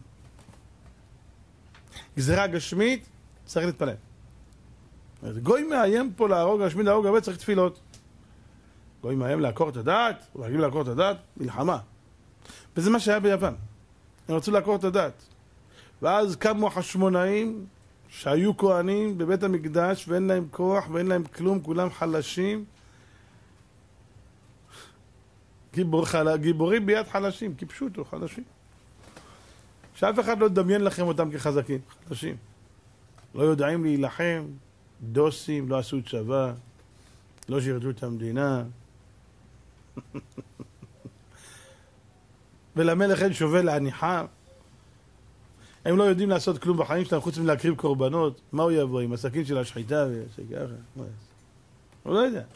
גזירה גשמית, צריך להתפלל. גוי מאיים פה להרוג, להשמיד להרוג, הרבה צריך תפילות. גוי מאיים לעקור את הדעת, או להגיב לעקור את הדעת, מלחמה. וזה מה שהיה ביוון. הם רצו לעקור את הדעת. ואז קמו החשמונאים, שהיו כהנים בבית המקדש, ואין להם כוח, ואין להם כלום, כולם חלשים. גיבור, חל... גיבורים ביד חלשים, כי פשוטו, חלשים. שאף אחד לא דמיין לכם אותם כחזקים, חלשים. לא יודעים להילחם, דוסים, לא עשו צבא, לא שירתו את המדינה. ולמלך אין שווה להניחה. הם לא יודעים לעשות כלום בחיים שלהם חוץ מלהקריב קורבנות. מה הוא יבוא עם הסכין של השחיטה וככה? הוא לא יודע.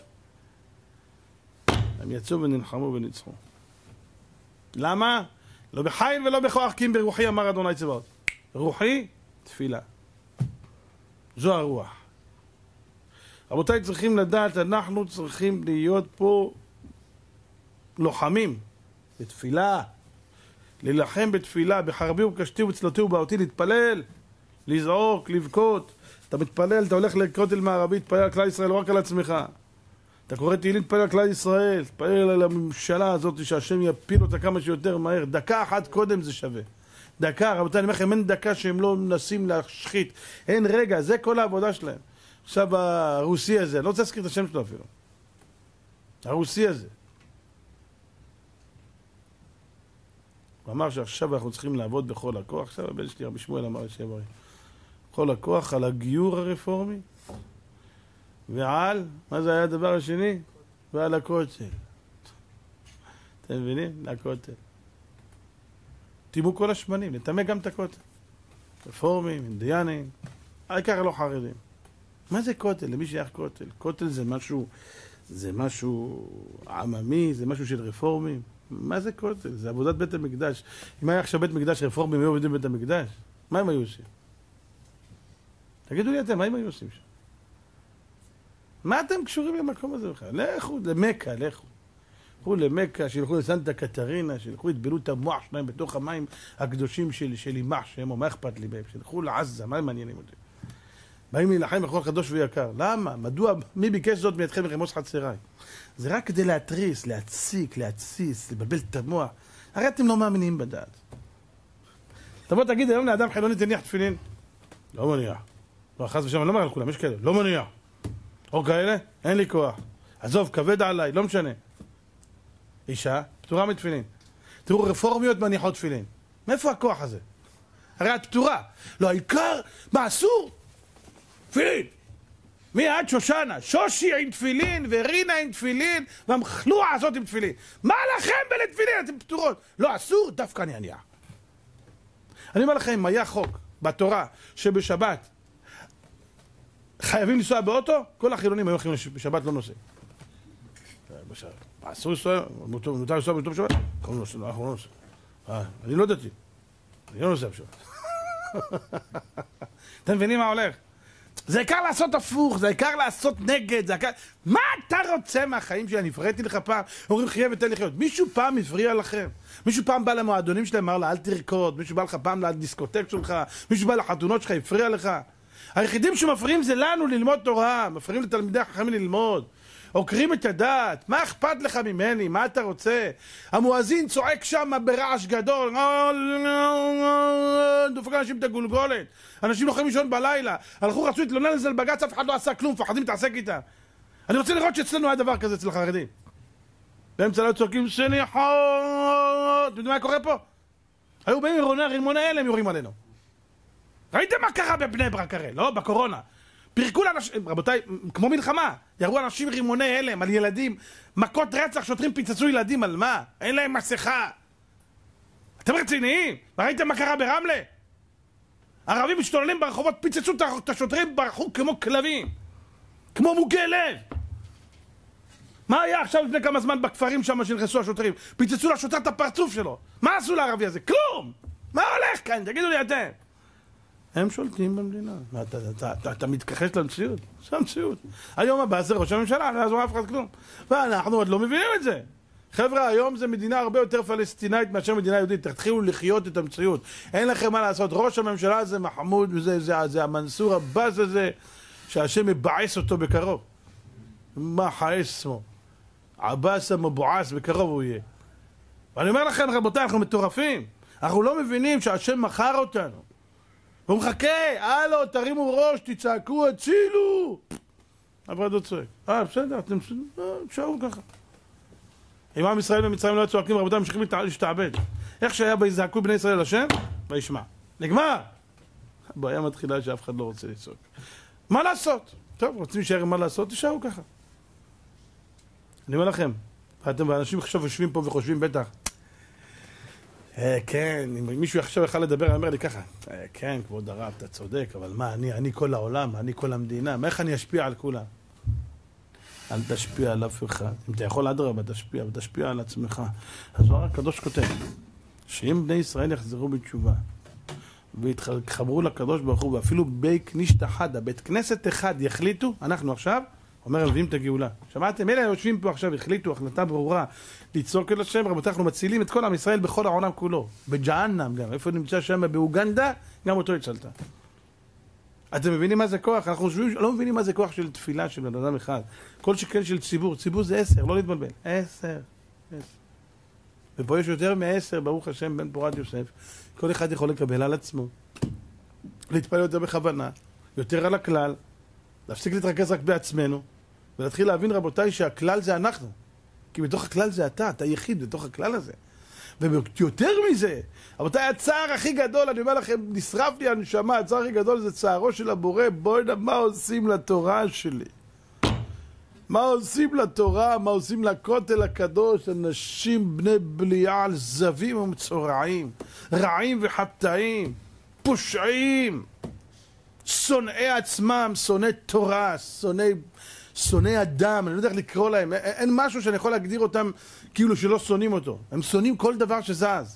הם יצאו ונלחמו וניצחו. למה? לא בחיל ולא בכוח, כי אם ברוחי אמר אדוני צבאות. רוחי, תפילה. זו הרוח. רבותיי, צריכים לדעת, אנחנו צריכים להיות פה לוחמים בתפילה, להילחם בתפילה, בחרבי ובקשתי ובצלתי ובאותי, להתפלל, לזעוק, לבכות. אתה מתפלל, אתה הולך לכותל מערבי, תתפלל על כלל ישראל, לא רק על עצמך. אתה קורא תהילים, תתפלל על כלל ישראל, תתפלל על הממשלה הזאת, שהשם יפיל אותה כמה שיותר מהר. דקה אחת קודם זה שווה. דקה, רבותיי, אני אומר לכם, אין דקה שהם לא מנסים להשחית. אין רגע, זה כל העבודה שלהם. עכשיו הרוסי הזה, אני לא רוצה להזכיר את השם שלו אפילו. הרוסי הזה. הוא אמר שעכשיו אנחנו צריכים לעבוד בכל הכוח. עכשיו הבן שלי, רבי שמואל אמר שברי. בכל הכוח על הגיור הרפורמי, ועל, מה זה היה הדבר השני? ועל הכותל. אתם מבינים? לכותל. תימו כל השמנים, נתמה גם את הכותל. רפורמים, אינדיאנים, העיקר לא חרדים. מה זה כותל? למי שייך כותל? כותל זה משהו, זה משהו עממי, זה משהו של רפורמים. מה זה כותל? זה עבודת בית המקדש. אם היה עכשיו בית מקדש רפורמים, היו עובדים בית המקדש, מה הם היו עושים? תגידו לי אתם, מה הם היו עושים שם? מה אתם קשורים למקום הזה בכלל? לכו למקה, לכו. לכו למקה, שילכו לסנטה קטרינה, שילכו יטבלו את המוח שלהם בתוך המים הקדושים של, של אימא שהם, או מה אכפת לי בהם? שילכו לעזה, מה הם מעניינים אותי? באים להילחם בכל קדוש ויקר. למה? מדוע? מי ביקש זאת מידכם ורמוס חצריי? זה רק כדי להתריס, להציק, להתסיס, לבלבל את המוח. הרי אתם לא מאמינים בדעת. תבוא תגיד היום לאדם חילוני תניח תפילין. לא מניח. לא, חס ושם, אני לא אומר על כולם, יש כאלה. לא מניח. או כאלה, אין לי כוח. עזוב, כבד עליי, לא משנה. אישה, פטורה מתפילין. תראו, רפורמיות מניחות תפילין. מאיפה הכוח הזה? הרי את פטורה. לא, העיקר, מה אסור? תפילין. מי עד שושנה? שושי עם תפילין, ורינה עם תפילין, והמחלועה הזאת עם תפילין. מה לכם בלתפילין? אתם פטורות. לא, אסור, דווקא אני ענייה. אני אומר לכם, היה חוק בתורה שבשבת חייבים לנסוע באוטו, כל החילונים היו הולכים בשבת לא נוסעים. אסור לנסוע, מותר לנסוע באוטו בשבת? אנחנו לא נוסעים, אנחנו לא נוסעים. אני לא דתי, אני לא נוסע בשבת. אתם מבינים מה הולך? זה עיקר לעשות הפוך, זה עיקר לעשות נגד, זה עיקר... מה אתה רוצה מהחיים שלי? אני הפרעתי לך פעם, אומרים חיה ותן לחיות. מישהו פעם הפריע לכם? מישהו פעם בא למועדונים שלהם, אמר לה אל תרקוד, מישהו בא לך פעם לדיסקוטק שלך, מישהו בא לחתונות שלך, הפריע לך? היחידים שמפריעים זה לנו ללמוד תורה, מפריעים לתלמידי החכמים ללמוד, עוקרים את הדעת. מה אכפת לך ממני? מה אתה רוצה? המואזין צועק שם ברעש גדול, דופק אנשים את הגולגולת, אנשים לא יכולים לישון בלילה, הלכו רצו להתלונן על זה לבג"ץ, אף אחד לא עשה כלום, מפחדים להתעסק איתם. אני רוצה לראות שאצלנו היה דבר כזה אצל החרדים. באמצע לא צועקים סליחות. אתם יודעים מה היה קורה פה? היו באים רימוני הלם יורים עלינו. ראיתם מה קרה בבני ברק הרי? לא, בקורונה. פירקו לאנשים, רבותיי, כמו מלחמה, ירו אנשים רימוני הלם על ילדים, מכות רצח, שוטרים פיצצו ילדים, על מה? אין להם מסכה. אתם רציניים? ראיתם מה קרה ברמלה? ערבים משתוללים ברחובות, פיצצו את השוטרים, ברחו כמו כלבים, כמו מוגי לב. מה היה עכשיו לפני כמה זמן בכפרים שם שנכנסו השוטרים? פיצצו לשוטר את הפרצוף שלו. מה עשו לערבי הזה? כלום! מה הולך כאן? תגידו לי אתם. הם שולטים במדינה. אתה, אתה, אתה, אתה, אתה מתכחש למציאות? זה המציאות. היום הבא זה ראש הממשלה, לא יעזור אף אחד כלום. ואנחנו עוד לא מבינים את זה. חבר'ה, היום זה מדינה הרבה יותר פלסטינאית מאשר מדינה יהודית. תתחילו לחיות את המציאות. אין לכם מה לעשות. ראש הממשלה זה מחמוד, וזה, זה, זה המנסור עבאס הזה, שהשם מבעס אותו בקרוב. מה חייס שמו? עבאס המבועס, בקרוב הוא יהיה. ואני אומר לכם, רבותיי, אנחנו מטורפים. אנחנו לא מבינים שהשם מכר אותנו. הוא מחכה, הלו, תרימו ראש, תצעקו, הצילו. אבל לא צועק. אה, בסדר, אתם תשארו ככה. אם עם ישראל ומצרים לא צועקים, רבותיי, ממשיכים להשתעבד. איך שהיה ויזעקו בני ישראל השם, וישמע. נגמר. הבעיה מתחילה שאף אחד לא רוצה לצעוק. מה לעשות? טוב, רוצים להישאר מה לעשות, תשארו ככה. אני אומר לכם, ואתם ואנשים עכשיו יושבים פה וחושבים בטח, כן, אם מישהו עכשיו יכול לדבר, אני אומר לי ככה, כן, כבוד הרב, אתה צודק, אבל מה, אני, אני כל העולם, אני כל המדינה, מה איך אני אשפיע על כולם? אל תשפיע על אף אחד. אם אתה יכול אדרבה, תשפיע, ותשפיע על עצמך. אז הוא הקדוש כותב, שאם בני ישראל יחזרו בתשובה, והתחברו לקדוש ברוך הוא, ואפילו בית כנישת אחד, הבית כנסת אחד יחליטו, אנחנו עכשיו, אומר, מביאים את הגאולה. שמעתם? אלה יושבים פה עכשיו, החליטו החלטה ברורה, לצעוק אל השם, רבותיי, אנחנו מצילים את כל עם ישראל בכל העולם כולו. בג'הנם גם, איפה נמצא שם באוגנדה, גם אותו הצלת. אתם מבינים מה זה כוח? אנחנו חושבים, לא מבינים מה זה כוח של תפילה של בן אדם אחד. כל שכן של ציבור, ציבור זה עשר, לא להתבלבל. עשר, עשר. ופה יש יותר מעשר, ברוך השם, בן פורת יוסף. כל אחד יכול לקבל על עצמו. להתפלל יותר בכוונה, יותר על הכלל, להפסיק להתרכז רק בעצמנו, ולהתחיל להבין, רבותיי, שהכלל זה אנחנו. כי בתוך הכלל זה אתה, אתה יחיד בתוך הכלל הזה. ויותר מזה, רבותיי, הצער הכי גדול, אני אומר לכם, נשרף לי הנשמה, הצער הכי גדול זה צערו של הבורא. בואי נדע מה עושים לתורה שלי. מה עושים לתורה, מה עושים לכותל הקדוש, אנשים בני בליעל, זבים ומצורעים, רעים וחטאים, פושעים, שונאי עצמם, שונאי תורה, שונאי, שונאי אדם, אני לא יודע איך לקרוא להם, אין משהו שאני יכול להגדיר אותם כאילו שלא שונאים אותו, הם שונאים כל דבר שזז.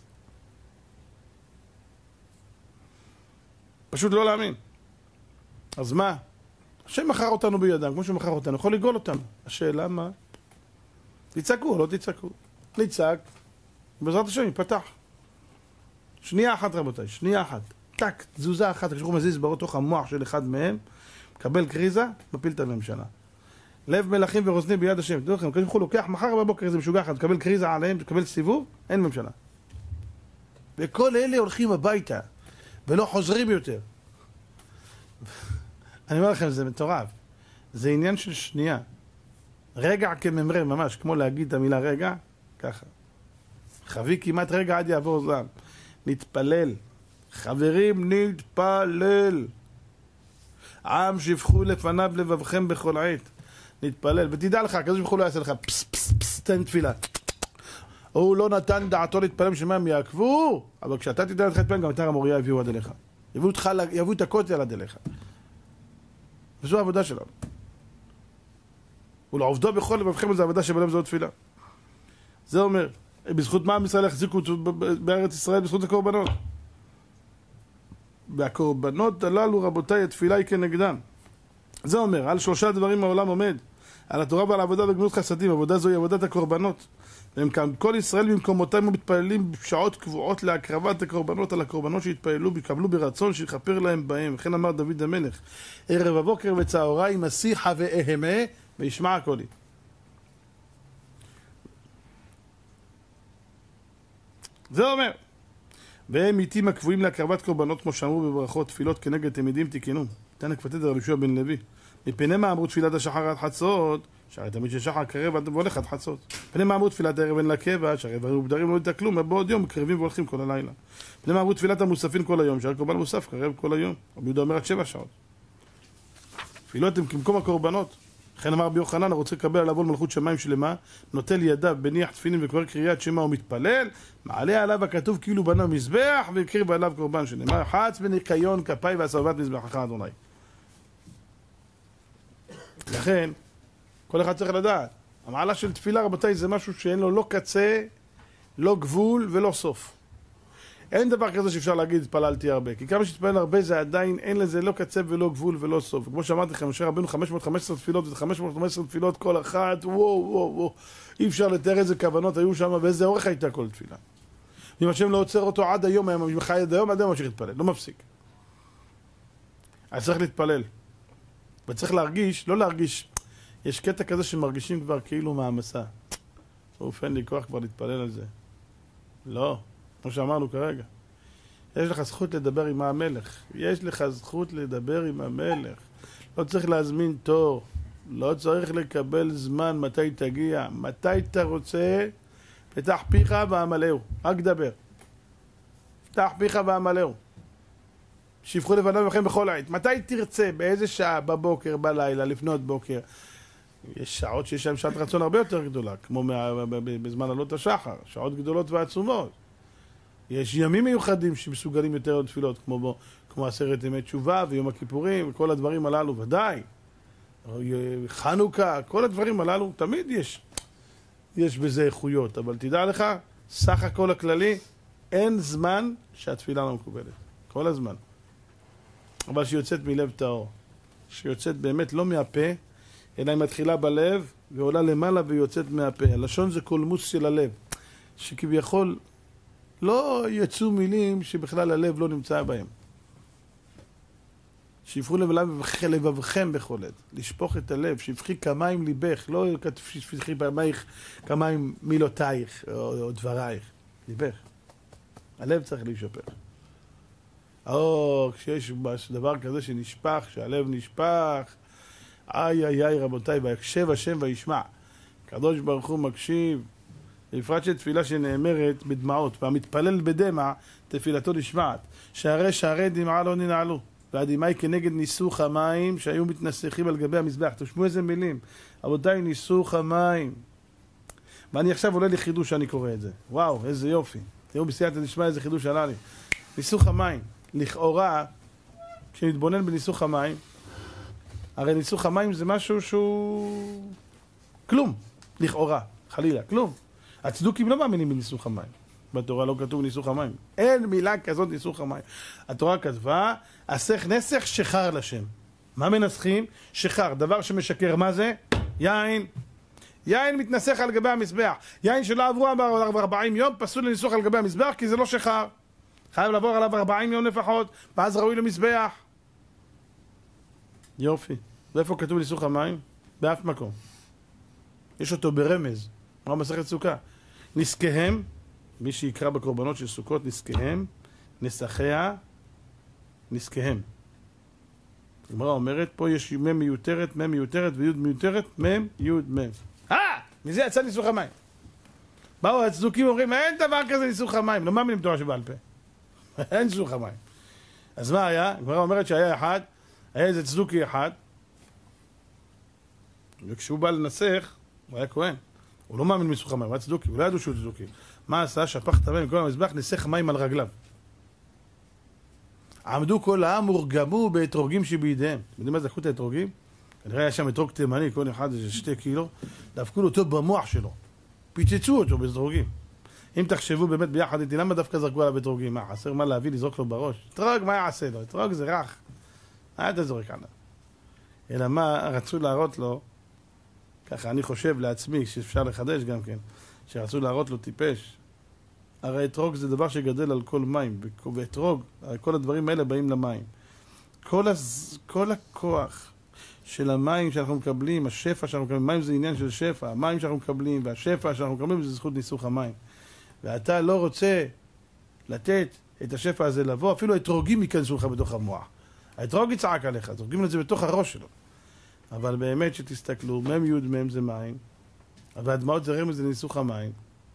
פשוט לא להאמין. אז מה? השם מכר אותנו בידם, כמו שהוא מכר אותנו, יכול לגאול אותנו. השאלה מה? תצעקו או לא תצעקו? נצעק, בעזרת השם יפתח. שנייה אחת רבותיי, שנייה אחת. טק, תזוזה אחת, כשהוא מזיז בתוך המוח של אחד מהם, מקבל קריזה, מפיל את הממשלה. לב מלכים ורוזנים ביד השם. תדעו לכם, כשהוא לוקח מחר בבוקר איזה משוגע אחד, מקבל קריזה עליהם, מקבל סיבוב, אין ממשלה. וכל אלה הולכים הביתה, ולא חוזרים יותר. אני אומר לכם, זה מטורף. זה עניין של שנייה. רגע כממרה, ממש, כמו להגיד את המילה רגע, ככה. חבי כמעט רגע עד יעבור זעם. נתפלל. חברים, נתפלל. עם שפכו לפניו לבבכם בכל עת. נתפלל. ותדע לך, כזה שפכו לא יעשה לך פס פס פס, תן תפילה. הוא לא נתן דעתו להתפלל שמה יעקבו, אבל כשאתה תדע לך להתפלל, גם יותר המוריה יביאו עד אליך. יביאו, אותך, יביאו את הכותל עד אליך. וזו העבודה שלנו. ולעובדו בכל לבבכם, זו העבודה שבלם זו תפילה. זה אומר, בזכות מה עם ישראל יחזיקו בארץ ישראל? בזכות הקורבנות. והקורבנות הללו, רבותיי, התפילה היא כנגדם. זה אומר, על שלושה דברים העולם עומד. על התורה ועל העבודה וגמילות חסדים. עבודה זו היא עבודת הקורבנות. והם כאן, כל ישראל במקומותיהם מתפללים בשעות קבועות להקרבת הקורבנות על הקורבנות שהתפללו, יקבלו ברצון שיכפר להם בהם. וכן אמר דוד המלך, ערב הבוקר וצהריים אשיחה ואהמה וישמע קולי. זה אומר, והם עיתים הקבועים להקרבת קורבנות, כמו שאמרו בברכות, תפילות כנגד תלמידים תיקנו. תנא כפתת רבי יהושע בן לוי. מפני מה אמרו תפילת השחר עד חצות, שהרי תמיד ששחר קרב עד והולך עד חצות. מפני מה אמרו תפילת הערב אין לקבע, שהרי מוגדרים לא יתקלו, מבעוד יום קרבים והולכים כל הלילה. מפני מה אמרו תפילת המוספין כל היום, שהרי קורבן מוסף קרב כל היום. רבי יהודה אומר רק שבע שעות. תפילות הם כמקום הקורבנות. לכן אמר רבי יוחנן, הרוצה לקבל עליו עול מלכות שמיים שלמה, נוטל ידיו בניח תפילין וקורא קריאת שמע ומתפלל, מעלה עליו הכתוב כאילו בנה מזבח והקריב עליו קורבן שנאמר חץ וניקיון כפי והסבת מזבחך אדוני. לכן, כל אחד צריך לדעת, המעלה של תפילה רבותיי זה משהו שאין לו לא קצה, לא גבול ולא סוף. אין דבר כזה שאפשר להגיד התפללתי הרבה, כי כמה שהתפלל הרבה זה עדיין אין לזה לא קצה ולא גבול ולא סוף. כמו שאמרתי לכם, משה רבנו חמש מאות וחמש עשרה תפילות ו-חמש מאות וחמש עשרה תפילות כל אחת, וואו וואו וואו, אי אפשר לתאר איזה כוונות היו שם ואיזה אורך הייתה כל תפילה. אם השם לא עוצר אותו עד היום, אם חי עד היום, עד היום ממשיך להתפלל, לא מפסיק. אז צריך להתפלל. וצריך להרגיש, לא להרגיש, יש קטע כזה שמרגישים כבר כאילו מהמסע. אוף, אין לי כוח כבר להתפלל על זה. לא, כמו שאמרנו כרגע. יש לך זכות לדבר עם המלך. יש לך זכות לדבר עם המלך. לא צריך להזמין תור. לא צריך לקבל זמן מתי תגיע. מתי אתה רוצה, פתח פיך ועמלהו. רק דבר. פתח פיך ועמלהו. שפכו לפניו לכם בכל עת. מתי תרצה? באיזה שעה? בבוקר, בלילה, לפנות בוקר. יש שעות שיש להם שעת רצון הרבה יותר גדולה, כמו בזמן עלות השחר. שעות גדולות ועצומות. יש ימים מיוחדים שמסוגלים יותר לתפילות, כמו, בו, כמו עשרת ימי תשובה ויום הכיפורים וכל הדברים הללו, ודאי. חנוכה, כל הדברים הללו, תמיד יש, יש בזה איכויות, אבל תדע לך, סך הכל הכללי, אין זמן שהתפילה לא מקובלת. כל הזמן. אבל שיוצאת מלב טהור. שיוצאת באמת לא מהפה, אלא היא מתחילה בלב ועולה למעלה ויוצאת מהפה. הלשון זה קולמוס של הלב. שכביכול לא יצאו מילים שבכלל הלב לא נמצא בהם. שיפכו לבבכם בכל עת. לשפוך את הלב, שפכי כמים ליבך, לא שפכי פעמייך כמים מילותייך או, או דברייך. ליבך. הלב צריך להישפך. או, כשיש דבר כזה שנשפך, שהלב נשפך, איי איי איי רבותיי, ויקשב השם וישמע. הקדוש ברוך הוא מקשיב, בפרט של תפילה שנאמרת בדמעות, והמתפלל בדמע, תפילתו נשמעת. שערי שערי דמעה לא ננעלו, והדמעה כנגד ניסוך המים שהיו מתנסחים על גבי המזבח. תשמעו איזה מילים. רבותיי, ניסוך המים. ואני עכשיו עולה לי חידוש שאני קורא את זה. וואו, איזה יופי. תראו בסייעתא דשמיא איזה חידוש עלה לי. ניסוך המים. לכאורה, כשנתבונן בניסוך המים, הרי ניסוך המים זה משהו שהוא... כלום. לכאורה. חלילה. כלום. הצדוקים לא מאמינים בניסוך המים. בתורה לא כתוב ניסוך המים. אין מילה כזאת ניסוך המים. התורה כתבה, אסך נסך שחר לשם. מה מנסחים? שחר. דבר שמשקר מה זה? יין. יין מתנסח על גבי המזבח. יין שלא עברו ארבעים יום, פסול לניסוח על גבי המזבח, כי זה לא שחר. חייב לעבור עליו ארבעים יום לפחות, ואז ראוי למזבח. יופי. ואיפה כתוב ניסוך המים? באף מקום. יש אותו ברמז. מה מסכת סוכה? נסקיהם, מי שיקרא בקורבנות של סוכות, נסקיהם, נסחיה, נסקיהם. הגמרא אומרת, פה יש מ' מיותרת, מ' מיותרת וי' מיותרת, מ' י' מ'. אה! מזה יצא ניסוך המים. באו הצדוקים אומרים, אין דבר כזה ניסוך המים. לא מאמינים תורה שבעל פה. אין ניסוך המים. אז מה היה? הגמרא אומרת שהיה אחד, היה איזה צדוקי אחד, וכשהוא בא לנסח, הוא היה כהן. הוא לא מאמין בניסוך המים, הוא היה צדוקי, הוא לא ידעו שהוא צדוקי. מה עשה? שפך את המים מכל המזבח, ניסח מים על רגליו. עמדו כל העם הורגמו באתרוגים שבידיהם. אתם יודעים מה זה לקחו את האתרוגים? כנראה היה שם אתרוג תימני, כל אחד איזה שתי קילו, דפקו לו אותו במוח שלו. פיצצו אותו באתרוגים. אם תחשבו באמת ביחד איתי, למה דווקא זרקו עליו אתרוגים? מה, חסר מה להביא, לזרוק לו בראש? אתרוג, מה יעשה לו? אתרוג זה רך. מה אתה זורק עליו? אלא מה, רצו להראות לו, ככה אני חושב לעצמי, שאפשר לחדש גם כן, שרצו להראות לו טיפש. הרי אתרוג זה דבר שגדל על כל מים, ואתרוג, כל הדברים האלה באים למים. כל, הז... כל הכוח של המים שאנחנו מקבלים, השפע שאנחנו מקבלים, מים זה עניין של שפע, המים שאנחנו מקבלים והשפע שאנחנו מקבלים זה זכות ניסוך המים. ואתה לא רוצה לתת את השפע הזה לבוא, אפילו האתרוגים ייכנסו לך בתוך המוח. האתרוג יצעק עליך, האתרוגים את זה בתוך הראש שלו. אבל באמת שתסתכלו, מם יוד מם זה מים, והדמעות זה רמז זה ניסוך המים.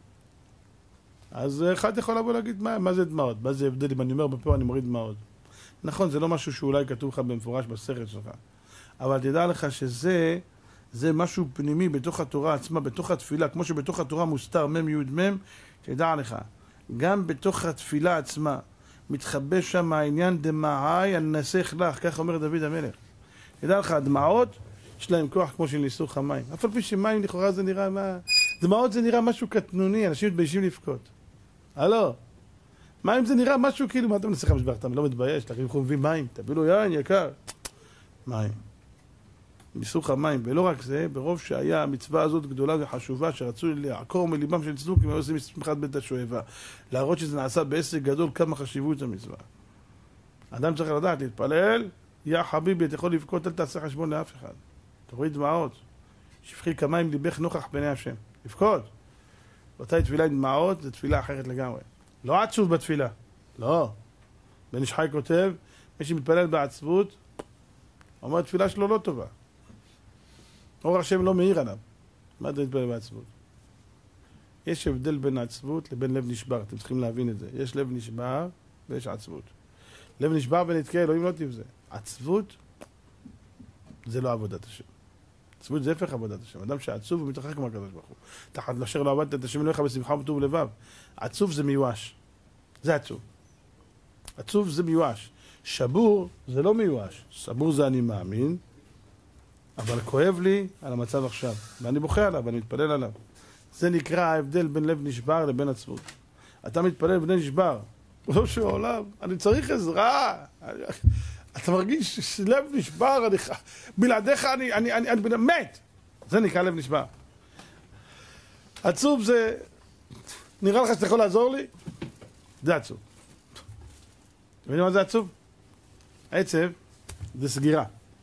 אז אחד יכול לבוא להגיד, מה, מה זה דמעות? מה זה הבדל? אם אני אומר בפה אני מוריד דמעות. נכון, זה לא משהו שאולי כתוב לך במפורש בסרט שלך. אבל תדע לך שזה, זה משהו פנימי בתוך התורה עצמה, בתוך התפילה, כמו שבתוך התורה מוסתר מם יוד מם, תדע לך, גם בתוך התפילה עצמה, מתחבא שם העניין דמעי הנסך לך, כך אומר דוד המלך. תדע לך, הדמעות יש להם כוח כמו של ניסוך המים. אף על פי שמים לכאורה זה נראה מה... דמעות זה נראה משהו קטנוני, אנשים מתביישים לבכות. הלו, מים זה נראה משהו כאילו, מה אתה מנסח המשבח? אתה לא מתבייש, תכף חומבים מים, תביא לו יין יקר. מים. ניסוך המים, ולא רק זה, ברוב שהיה המצווה הזאת גדולה וחשובה, שרצו לעקור מליבם של צדוקים, היו עושים שמחת בית השואבה. להראות שזה נעשה בעסק גדול, כמה חשיבות המצווה. אדם צריך לדעת, להתפלל, יא חביבי, אתה יכול לבכות, אל תעשה חשבון לאף אחד. תוריד דמעות, שפכי כמים ליבך נוכח פני השם. לבכות. אותה תפילה עם דמעות, זו תפילה אחרת לגמרי. לא עצוב בתפילה. לא. בן איש חי כותב, מי שמתפלל בעצבות, אומר, התפילה שלו לא טובה. אור השם לא מאיר עליו. מה אתה מתפלל בעצבות? יש הבדל בין עצבות לבין לב נשבר. אתם צריכים להבין את זה. יש לב נשבר ויש עצבות. לב נשבר ונתקה, אלוהים לא תבזה. עצבות זה לא עבודת השם. עצבות זה הפך עבודת השם. אדם שעצוב הוא מתרחק מהקדוש ברוך הוא. תחת אשר לא עבדת את השם אלוהיך בשמחה ובטוב לבב. עצוב זה מיואש. זה עצוב. עצוב זה מיואש. שבור זה לא מיואש. שבור זה אני מאמין, אבל כואב לי על המצב עכשיו. ואני בוכה עליו, ואני מתפלל עליו. זה נקרא ההבדל בין לב נשבר לבין עצבות. אתה מתפלל בני נשבר. לא שעולם, אני צריך עזרה. אתה מרגיש שלב נשבר, אני, בלעדיך אני, אני, אני, אני, אני מת. זה נקרא לב נשבר. עצוב זה, נראה לך שאתה יכול לעזור לי? זה עצוב. אתם יודעים מה זה עצוב? עצב זה סגירה.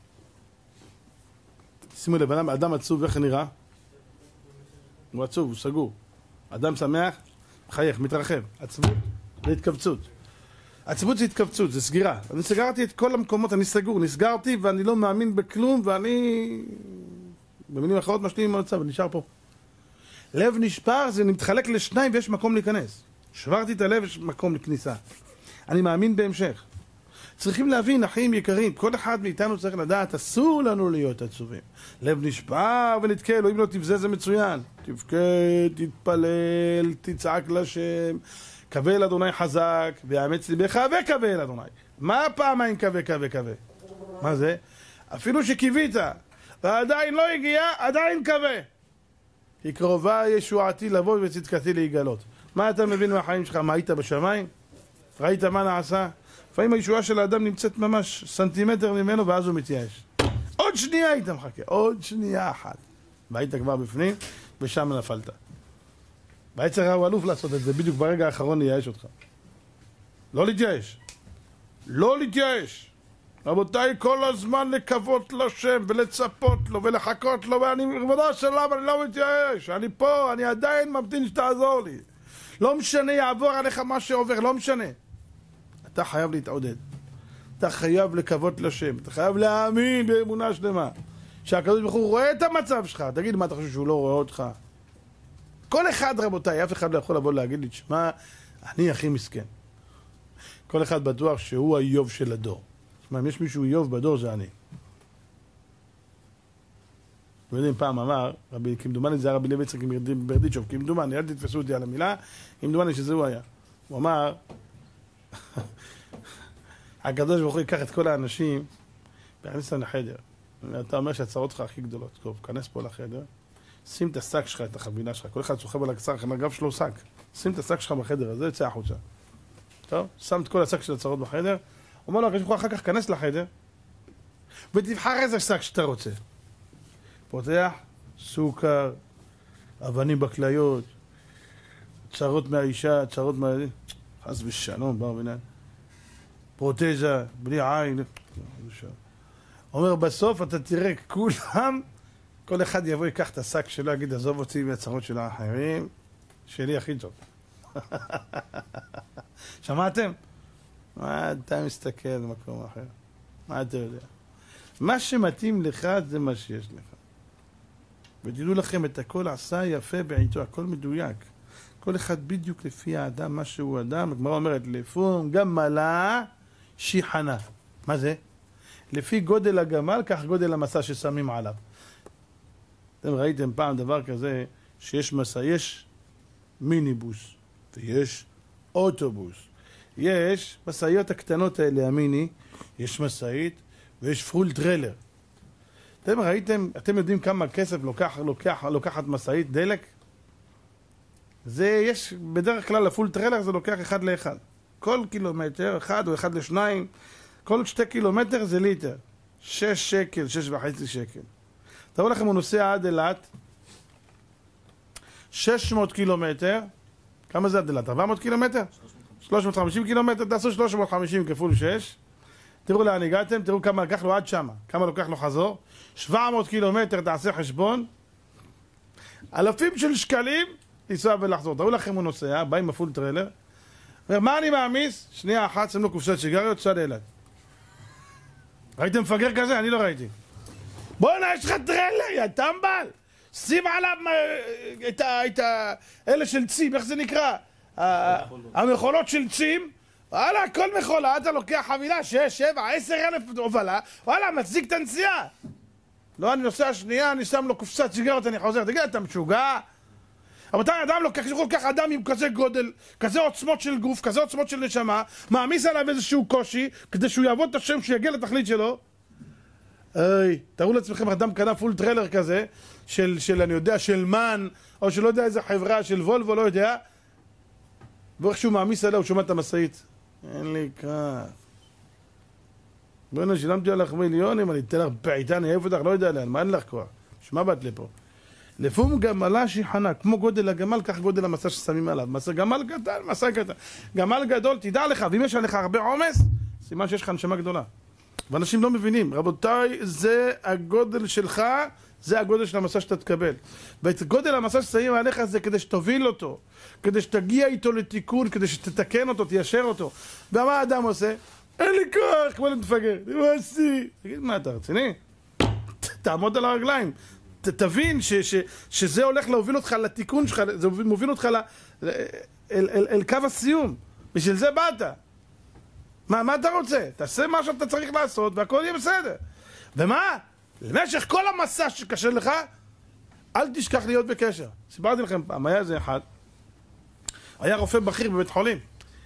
שימו לב, אדם, אדם עצוב, איך נראה? הוא עצוב, הוא סגור. אדם שמח, מחייך, מתרחב. עצבות זה התכווצות. עצבות זה התכווצות, זה סגירה. אני סגרתי את כל המקומות, אני סגור, נסגרתי ואני לא מאמין בכלום ואני... במילים אחרות משלים עם המצב, אני נשאר פה. לב נשבר, זה מתחלק לשניים ויש מקום להיכנס. שברתי את הלב, יש מקום לכניסה. אני מאמין בהמשך. צריכים להבין, אחים יקרים, כל אחד מאיתנו צריך לדעת, אסור לנו להיות עצובים. לב נשבר ונתקה, אלוהים לא תבזה, זה מצוין. תבכה, תתפלל, תצעק לשם, קווה אל אדוני חזק, ואמץ ליבך וקווה אל אדוני. מה פעמיים קווה, קווה, קווה? מה זה? אפילו שקיווית, ועדיין לא הגיע, עדיין קווה. כי קרובה ישועתי לבוא וצדקתי להיגלות. מה אתה מבין מהחיים שלך? מה היית בשמיים? ראית מה נעשה? לפעמים הישועה של האדם נמצאת ממש סנטימטר ממנו ואז הוא מתייאש. עוד שנייה היית מחכה, עוד שנייה אחת. והיית כבר בפנים ושם נפלת. בעצם הוא אלוף לעשות את זה, בדיוק ברגע האחרון ייאש אותך. לא להתייאש. לא להתייאש. רבותיי, כל הזמן לקוות לשם ולצפות לו ולחכות לו, ואני רבודה שלם, אני לא מתייאש. אני פה, אני עדיין ממתין שתעזור לי. לא משנה, יעבור עליך מה שעובר, לא משנה. אתה חייב להתעודד. אתה חייב לקוות לשם. אתה חייב להאמין באמונה שלמה. שהקדוש ברוך הוא רואה את המצב שלך. תגיד, מה אתה חושב שהוא לא רואה אותך? כל אחד, רבותיי, אף אחד לא יכול לבוא להגיד לי, תשמע, אני הכי מסכן. כל אחד בטוח שהוא האיוב של הדור. תשמע, אם יש מישהו איוב בדור, זה אני. אתם יודעים, פעם אמר, רבי, כמדומני זה היה רבי לוי יצחק ברדיצ'וב, כמדומני, אל תתפסו אותי על המילה, כמדומני שזה הוא היה. הוא אמר, הקדוש ברוך הוא ייקח את כל האנשים ויכניס אותם לחדר. אתה אומר שהצרות שלך הכי גדולות. טוב, כנס פה לחדר, שים את השק שלך, את החבילה שלך. כל אחד סוחב על הגסר, על הגב שלו שק. שים את השק שלך בחדר הזה, יצא החוצה. טוב? שם את כל השק של הצרות בחדר. אומר לו, הקדוש ברוך הוא אחר כך כנס לחדר ותבחר איזה שק שאתה רוצה. פותח, סוכר, אבנים בכליות, צרות מהאישה, צרות מה... חס ושלום, בר בינן. פרוטזה, בלי עין. אומר, בסוף אתה תראה כולם, כל אחד יבוא ייקח את השק שלו, יגיד, עזוב אותי מהצרות של האחרים, שלי הכי טוב. שמעתם? מה אתה מסתכל במקום אחר? מה אתה יודע? מה שמתאים לך זה מה שיש לך. ותדעו לכם, את הכל עשה יפה בעיתו, הכל מדויק. כל אחד בדיוק לפי האדם, מה שהוא אדם. הגמרא אומרת, לפום גמלה שיחנה. מה זה? לפי גודל הגמל, כך גודל המסע ששמים עליו. אתם ראיתם פעם דבר כזה, שיש מסע, יש מיניבוס, ויש אוטובוס. יש מסעיות הקטנות האלה, המיני, יש מסעית, ויש פול טרלר. אתם ראיתם, אתם יודעים כמה כסף לוקח, לוקח, לוקחת מסעית דלק? זה יש, בדרך כלל הפול טרלר זה לוקח אחד לאחד. כל קילומטר, אחד או אחד לשניים, כל שתי קילומטר זה ליטר. שש שקל, שש וחצי שקל. תראו לכם, הוא נוסע עד אילת, שש מאות קילומטר, כמה זה עד אילת? ארבע מאות קילומטר? שלוש מאות וחמישים קילומטר, תעשו שלוש מאות וחמישים כפול שש. תראו לאן הגעתם, תראו כמה לקח לו עד שמה, כמה לוקח לו חזור. שבע מאות קילומטר, תעשה חשבון. אלפים של שקלים, לנסוע ולחזור. תראו לכם, הוא נוסע, בא עם הפול טרלר. אומר, מה אני מעמיס? שנייה אחת, שמנו קופסת סיגריות, סע לאילת. ראיתם מפגר כזה? אני לא ראיתי. בוא'נה, יש לך טרלר, יא טמבל! שים עליו את ה... את ה... אלה של צים, איך זה נקרא? המכולות של צים. וואלה, כל מכולה, אתה לוקח חבילה, שש, שבע, עשר אלף הובלה, וואלה, מצדיק את הנסיעה. לא, אני נוסע שנייה, אני שם לו קופסת סיגריות, אני חוזר. תגיד, אתה משוגע? אבל אתה אדם לוקח, כל כך אדם עם כזה גודל, כזה עוצמות של גוף, כזה עוצמות של נשמה, מעמיס עליו איזשהו קושי, כדי שהוא יעבוד את השם, שיגיע לתכלית שלו. אוי, תראו לעצמכם, אדם קנה פול טריילר כזה, של, של, אני יודע, של מן, או שלא יודע איזה חברה, של וולבו, לא יודע, ואיך שהוא מעמיס עליה, הוא שומע את המשאית. אין לי כך. בוא'נה, שילמתי עליך מיליונים, אני אתן לך בעיטה, אני אעיף אותך, לא יודע לאן, מה אין לך כוח? שמה באת לפה? לפום גמלה שיחנה, כמו גודל הגמל, כך גודל המסע ששמים עליו. מסע גמל קטן, מסע קטן. גמל גדול, תדע לך, ואם יש עליך הרבה עומס, סימן שיש לך נשמה גדולה. ואנשים לא מבינים, רבותיי, זה הגודל שלך, זה הגודל של המסע שאתה תקבל. ואת גודל המסע ששמים עליך זה כדי שתוביל אותו, כדי שתגיע איתו לתיקון, כדי שתתקן אותו, תיישר אותו. ומה האדם עושה? אין לי כוח, כמו למתפגר, מה עשי? תגיד, מה אתה רציני? תעמוד על הרגליים. תבין ש, ש, שזה הולך להוביל אותך לתיקון שלך, זה מוביל אותך ל, אל, אל, אל, אל קו הסיום. בשביל זה באת. מה, מה אתה רוצה? תעשה מה שאתה צריך לעשות והכל יהיה בסדר. ומה? למשך כל המסע שקשה לך, אל תשכח להיות בקשר. סיפרתי לכם פעם, היה איזה אחד, היה רופא בכיר בבית חולים.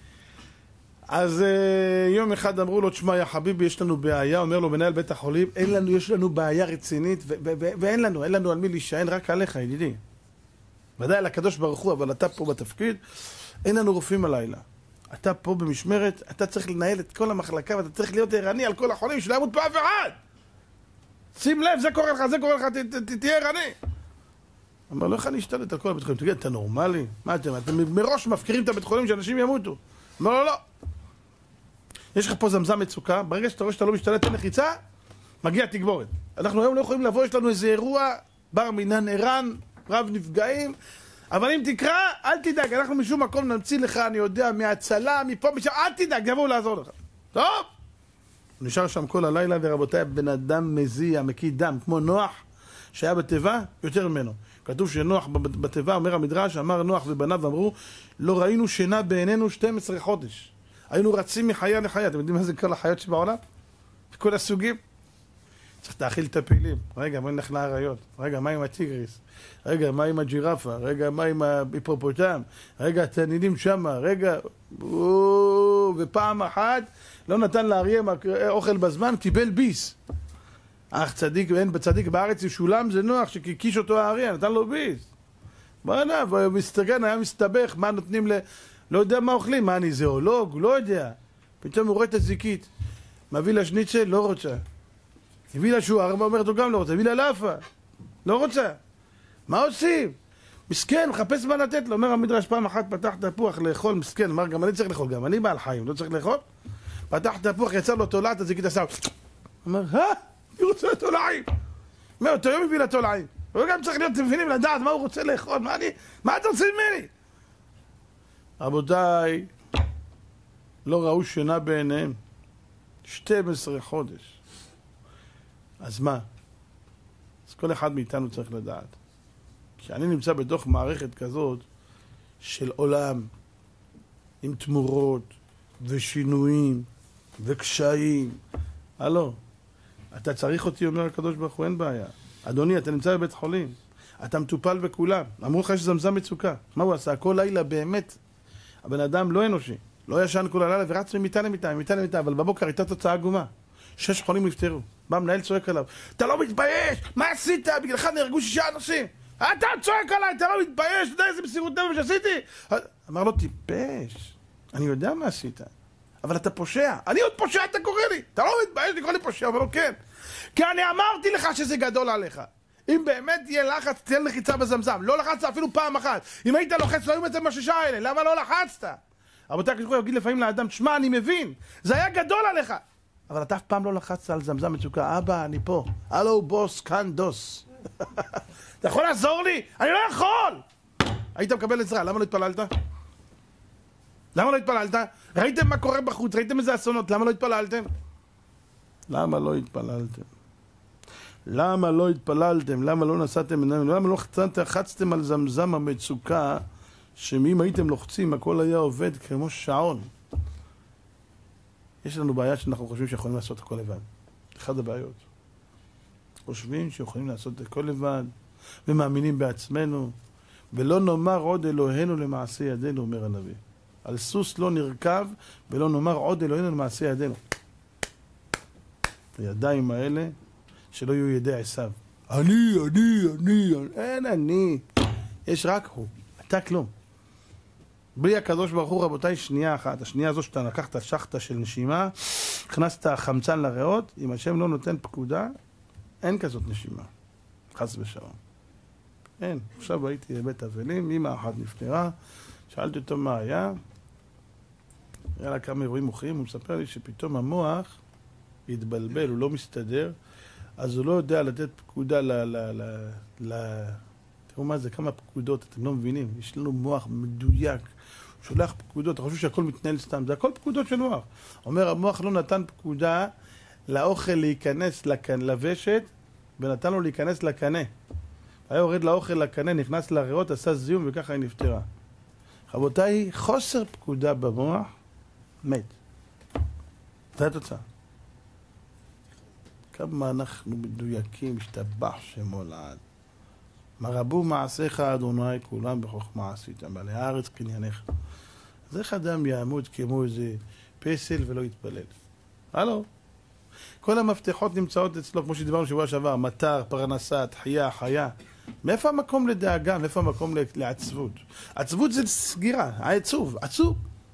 אז uh, יום אחד אמרו לו, תשמע, יא חביבי, יש לנו בעיה, אומר לו מנהל בית החולים, אין לנו, יש לנו בעיה רצינית, ו- ו- ו- ואין לנו, אין לנו על מי להישען, רק עליך, ידידי. ודאי על הקדוש ברוך הוא, אבל אתה פה בתפקיד, אין לנו רופאים הלילה. אתה פה במשמרת, אתה צריך לנהל את כל המחלקה, ואתה צריך להיות ערני על כל החולים, שלא ימות פה אף אחד. שים לב, זה קורה לך, זה קורה לך, ת- ת- ת- תהיה ערני. אמר, לא איך אני אשתלט על כל הבית חולים, תגיד, אתה נורמלי? מה אתם, אתם מראש מפקירים את הבית חולים שאנשים ימותו. אמר, לא, לא. יש לך פה זמזם מצוקה, ברגע שאתה רואה שאתה לא משתלט על לחיצה, מגיע תגבורת. אנחנו היום לא יכולים לבוא, יש לנו איזה אירוע, בר מינן ערן, רב נפגעים, אבל אם תקרא, אל תדאג, אנחנו משום מקום נמציא לך, אני יודע, מהצלה, מפה, משם, אל תדאג, יבואו לעזור לך. טוב? הוא נשאר שם כל הלילה, ורבותיי, בן אדם מזיע, מקיא דם, כמו נוח, שהיה בתיבה, יותר ממנו. כתוב שנוח בתיבה, אומר המדרש, אמר נוח ובניו, אמרו, לא ראינו שינה בעינינו שנים עשר חודש. היינו רצים מחיה לחיה. אתם יודעים מה זה כל החיות שבעולם? כל הסוגים? צריך להאכיל את הפעילים. רגע, מה נלך לאריות? רגע, מה עם הטיגריס? רגע, מה עם הג'ירפה? רגע, מה עם ההיפופוטם? רגע, התנינים שמה, רגע... ופעם אחת לא נתן לאריה אוכל בזמן, קיבל ביס. אך צדיק, ואין בצדיק בארץ ישולם, זה נוח שקיש אותו האריה, נתן לו ביס. מה נע? ומסתגן, היה מסתבך, מה נותנים ל... לא יודע מה אוכלים, מה אני זואולוג? לא יודע. פתאום הוא רואה את הזיקית. מביא לה שניצל? לא רוצה. הביא לה שוער, אומרת לו גם לא רוצה. הביא לה לאפה? לא רוצה. מה עושים? מסכן, מחפש מה לתת לו. אומר המדרש, פעם אחת פתח תפוח לאכול, מסכן. אמר, גם אני צריך לאכול, גם אני בעל חיים, לא צריך לאכול? פתח תפוח, יצא לו תולעת, הזיקית עשה. אמר, אה? אני רוצה תולעים. אומר, אותו יום הביא לה תולעים. הוא גם צריך להיות, אתם מבינים, לדעת מה הוא רוצה לאכול. מה אני... מה אתה רוצה ממני? רבותיי, לא ראו שינה בעיניהם. שנים עשר חודש. אז מה? אז כל אחד מאיתנו צריך לדעת. כשאני נמצא בתוך מערכת כזאת של עולם, עם תמורות ושינויים וקשיים, הלו, אתה צריך אותי, אומר הקדוש ברוך הוא, אין בעיה. אדוני, אתה נמצא בבית חולים, אתה מטופל בכולם, אמרו לך שזמזם מצוקה. מה הוא עשה? כל לילה באמת. הבן אדם לא אנושי, לא ישן כל הלילה ורץ ממיטה למיטה, ממיטה למיטה, אבל בבוקר הייתה תוצאה עגומה. שש חולים נפטרו. בא מנהל צועק עליו, אתה לא מתבייש? מה עשית? בגללך נהרגו שישה אנשים. אתה צועק עליי, אתה לא מתבייש? אתה יודע איזה מסירות נפש שעשיתי? אמר לו, טיפש, אני יודע מה עשית, אבל אתה פושע. אני עוד פושע, אתה קורא לי. אתה לא מתבייש לקרוא לי פושע? אבל לא, כן. כי אני אמרתי לך שזה גדול עליך. אם באמת יהיה לחץ, תהיה לחיצה בזמזם. לא לחצת אפילו פעם אחת. אם היית לוחץ, לא היו את זה מהשישה האלה. למה לא לחצת? רבותיי, כשקורא, יגיד לפעמים לאדם, תשמע, אני מבין, זה היה גדול עליך. אבל אתה אף פעם לא לחצת על זמזם מצוקה. אבא, אני פה. הלו, בוס, כאן דוס. אתה יכול לעזור לי? אני לא יכול! היית מקבל עזרה, למה לא התפללת? למה לא התפללת? ראיתם מה קורה בחוץ, ראיתם איזה אסונות, למה לא התפללתם? למה לא התפללתם? למה לא התפללתם? למה לא נסעתם? למה לא חצתם על זמזם המצוקה, שאם הייתם לוחצים הכל היה עובד כמו שעון? יש לנו בעיה שאנחנו חושבים שיכולים לעשות הכל לבד. אחת הבעיות. חושבים שיכולים לעשות הכל לבד, ומאמינים בעצמנו, ולא נאמר עוד אלוהינו למעשה ידינו, אומר הנביא. על סוס לא נרכב, ולא נאמר עוד אלוהינו למעשה ידינו. הידיים האלה, שלא יהיו ידי עשיו. אני, אני, אני, אין אני. יש רק הוא, אתה כלום. בלי הקדוש ברוך הוא, רבותיי, שנייה אחת. השנייה הזו שאתה לקחת שחטה של נשימה, הכנסת חמצן לריאות, אם השם לא נותן פקודה, אין כזאת נשימה. חס ושלום. אין. עכשיו הייתי בבית אבלים, אמא אחת נפטרה, שאלתי אותו מה היה, היה לה כמה אירועים מוחיים, הוא מספר לי שפתאום המוח התבלבל, הוא לא מסתדר, אז הוא לא יודע לתת פקודה ל... ל, ל, ל תראו מה זה, כמה פקודות, אתם לא מבינים, יש לנו מוח מדויק, הוא שולח פקודות, אתה חושב שהכל מתנהל סתם, זה הכל פקודות של מוח. אומר, המוח לא נתן פקודה לאוכל להיכנס לכאן, לוושת, ונתן לו להיכנס לקנה. היה יורד לאוכל לקנה, נכנס לריאות, עשה זיום וככה היא נפטרה. רבותיי, חוסר פקודה במוח, מת. זה התוצאה. כמה אנחנו מדויקים, השתבח שמו לעד. מה רבו מעשיך אדוני, כולם בחוכמה עשיתם, בעלי הארץ קנייניך. אז איך אדם יעמוד כמו איזה פסל ולא יתפלל? הלו? כל המפתחות נמצאות אצלו, כמו שדיברנו שבוע שעבר, מטר, פרנסה, תחייה, חיה. מאיפה המקום לדאגה? מאיפה המקום לעצבות? עצבות זה סגירה, העצוב, עצוב.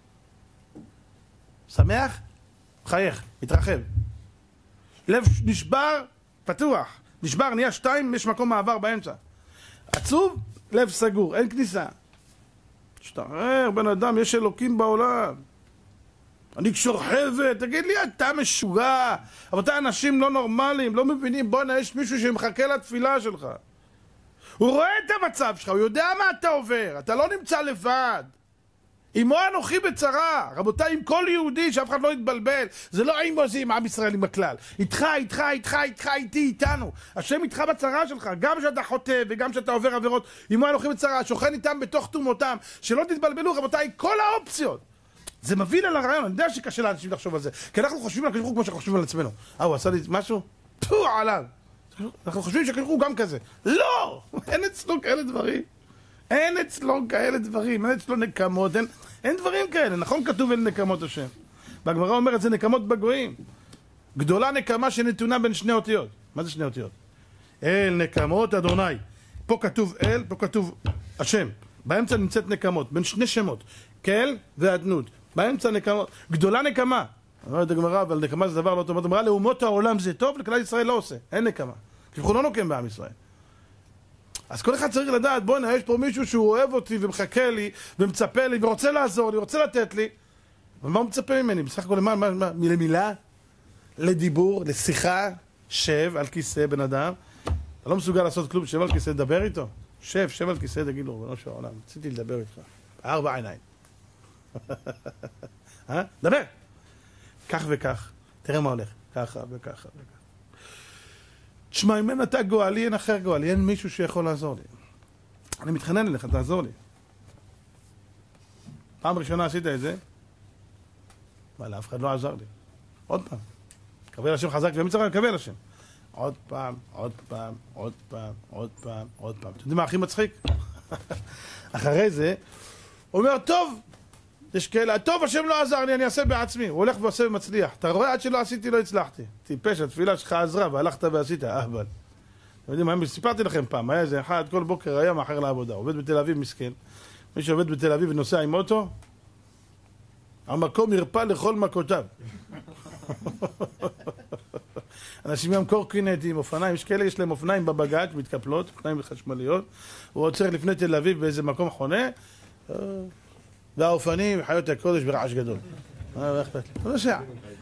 שמח? חייך, מתרחב. לב נשבר, פתוח. נשבר, נהיה שתיים, יש מקום מעבר באמצע. עצוב, לב סגור, אין כניסה. שתרר, בן אדם, יש אלוקים בעולם. אני שורחבת, תגיד לי, אתה משוגע. אבל אתה אנשים לא נורמליים, לא מבינים, בוא נה, יש מישהו שמחכה לתפילה שלך. הוא רואה את המצב שלך, הוא יודע מה אתה עובר, אתה לא נמצא לבד. עמו אנוכי בצרה, רבותיי, עם כל יהודי שאף אחד לא יתבלבל, זה לא עמו זה עם עם ישראל עם הכלל. איתך, איתך, איתך, איתך, איתי, איתנו. השם איתך בצרה שלך, גם שאתה חוטא וגם שאתה עובר עבירות, עמו אנוכי בצרה, שוכן איתם בתוך תומותם, שלא תתבלבלו, רבותיי, כל האופציות. זה מביא על הרעיון, אני יודע שקשה לאנשים לחשוב על זה, כי אנחנו חושבים על הקדוש ברוך הוא כמו שאנחנו חושבים על עצמנו. אה, הוא עשה לי משהו? טו עליו. אנחנו חושבים שהקדוש ברוך הוא גם כזה. לא! אין אצלו כאלה דברים. אין אצלו כאלה דברים, אין אצלו נקמות, אין, אין דברים כאלה. נכון כתוב אל נקמות השם. והגמרא אומרת זה נקמות בגויים. גדולה נקמה שנתונה בין שני אותיות. מה זה שני אותיות? אל נקמות אדוני. פה כתוב אל, פה כתוב השם. באמצע נמצאת נקמות, בין שני שמות. כל ואדנות. באמצע נקמות. גדולה נקמה. אני לא יודע גמרא, אבל נקמה זה דבר לא טוב. אמרה לאומות העולם זה טוב, לכלל ישראל לא עושה. אין נקמה. כי אנחנו לא נוקם בעם ישראל. אז כל אחד צריך לדעת, בוא נה, יש פה מישהו שהוא אוהב אותי ומחכה לי ומצפה לי ורוצה לעזור לי, רוצה לתת לי. אבל מה הוא מצפה ממני? בסך הכל למה? מה, מה, למילה? לדיבור? לשיחה? שב על כיסא בן אדם. אתה לא מסוגל לעשות כלום, שב על כיסא, דבר איתו. שב, שב על כיסא, תגיד לו, בנו של העולם, רציתי לדבר איתך. ארבע עיניים. אה? דבר! כך וכך. תראה מה הולך. ככה וככה וככה. תשמע, אם אין אתה גואלי, אין אחר גואלי, אין מישהו שיכול לעזור לי. אני מתחנן אליך, תעזור לי. פעם ראשונה עשית את זה, אבל אף אחד לא עזר לי. עוד פעם. קבל השם חזק ומי צריך לקבל השם. עוד פעם, עוד פעם, עוד פעם, עוד פעם, עוד פעם. אתם יודעים מה הכי מצחיק? אחרי זה, הוא אומר, טוב, יש כאלה, טוב, השם לא עזר לי, אני אעשה בעצמי. הוא הולך ועושה ומצליח. אתה רואה, עד שלא עשיתי, לא הצלחתי. טיפש, התפילה שלך עזרה, והלכת ועשית, אהבל. אתם יודעים מה, סיפרתי לכם פעם, היה איזה אחד, כל בוקר היה מאחר לעבודה, עובד בתל אביב מסכן. מי שעובד בתל אביב ונוסע עם אוטו, המקום ירפא לכל מכותיו. אנשים עם קורקינטים, אופניים, יש כאלה, יש להם אופניים בבגאז' מתקפלות, אופניים חשמליות, הוא עוצר לפני תל אביב באיזה מקום חונה, והאופנים, חיות הקודש ברעש גדול. מה אכפת לי? לא שעה.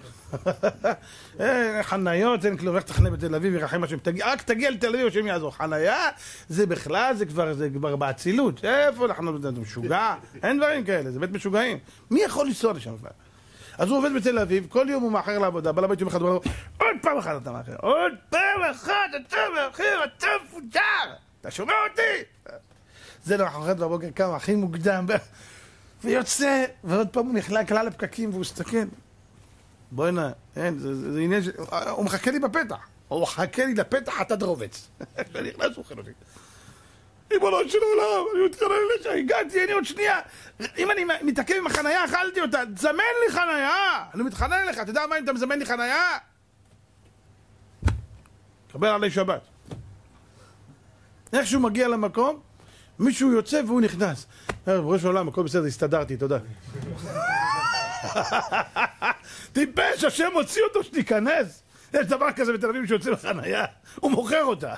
אין חניות, אין כלום, איך תחנה בתל אביב, ירחם השם, רק תגיע לתל אביב, השם יעזור. חניה, זה בכלל, זה כבר, זה כבר באצילות. איפה אנחנו, זה משוגע? אין דברים כאלה, זה בית משוגעים. מי יכול לנסוע לשם? אז הוא עובד בתל אביב, כל יום הוא מאחר לעבודה, בא לבית יום אחד, הוא אומר לו, עוד פעם אחת אתה מאחר, עוד פעם אחת אתה מאחר, אתה מפוטר, אתה שומע אותי? זה לא, אחת בבוקר כמה, הכי מוקדם, ויוצא, ועוד פעם הוא נכלל כלל לפקקים והוא מסתכן. בואי נה, אין, זה עניין ש... הוא מחכה לי בפתח, הוא מחכה לי לפתח, אתה דרובץ. אני נכנס, הוא חלותי. ריבונו של עולם, אני מתחנן לך, הגעתי, אני עוד שנייה. אם אני מתעכב עם החנייה, אכלתי אותה, תזמן לי חנייה. אני מתחנן לך, אתה יודע מה אם אתה מזמן לי חנייה? קבל עלי שבת. איך שהוא מגיע למקום, מישהו יוצא והוא נכנס. בראש העולם, הכל בסדר, הסתדרתי, תודה. טיפש, השם הוציא אותו שתיכנס. יש דבר כזה בתל אביב שיוצא לחנייה, הוא מוכר אותה.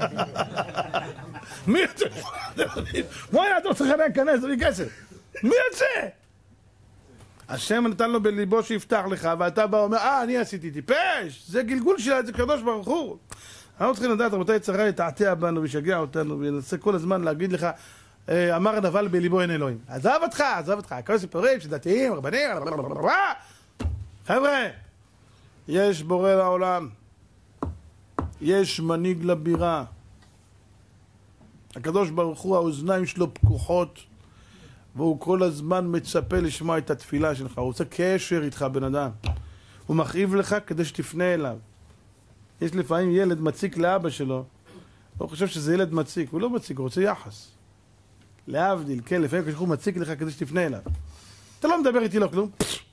מי יוצא? בואי, אתה רוצה חנייה להיכנס, זה לי כסף. מי יוצא? השם נתן לו בליבו שיפתח לך, ואתה בא ואומר, אה, אני עשיתי טיפש. זה גלגול שלה, זה קדוש ברוך הוא. אנחנו צריכים לדעת, רבותי, יצרה יתעתע בנו וישגע אותנו וינסה כל הזמן להגיד לך, אמר נבל בליבו אין אלוהים. עזב אותך, עזב אותך. כל סיפורים שדתיים, רבנים, חבר'ה, יש בורא לעולם, יש מנהיג לבירה. הקדוש ברוך הוא, האוזניים שלו פקוחות, והוא כל הזמן מצפה לשמוע את התפילה שלך. הוא רוצה קשר איתך, בן אדם. הוא מכאיב לך כדי שתפנה אליו. יש לפעמים ילד מציק לאבא שלו, הוא חושב שזה ילד מציק, הוא לא מציק, הוא רוצה יחס. להבדיל, כן, לפעמים כשהוא מציק לך כדי שתפנה אליו. אתה לא מדבר איתי לא כלום.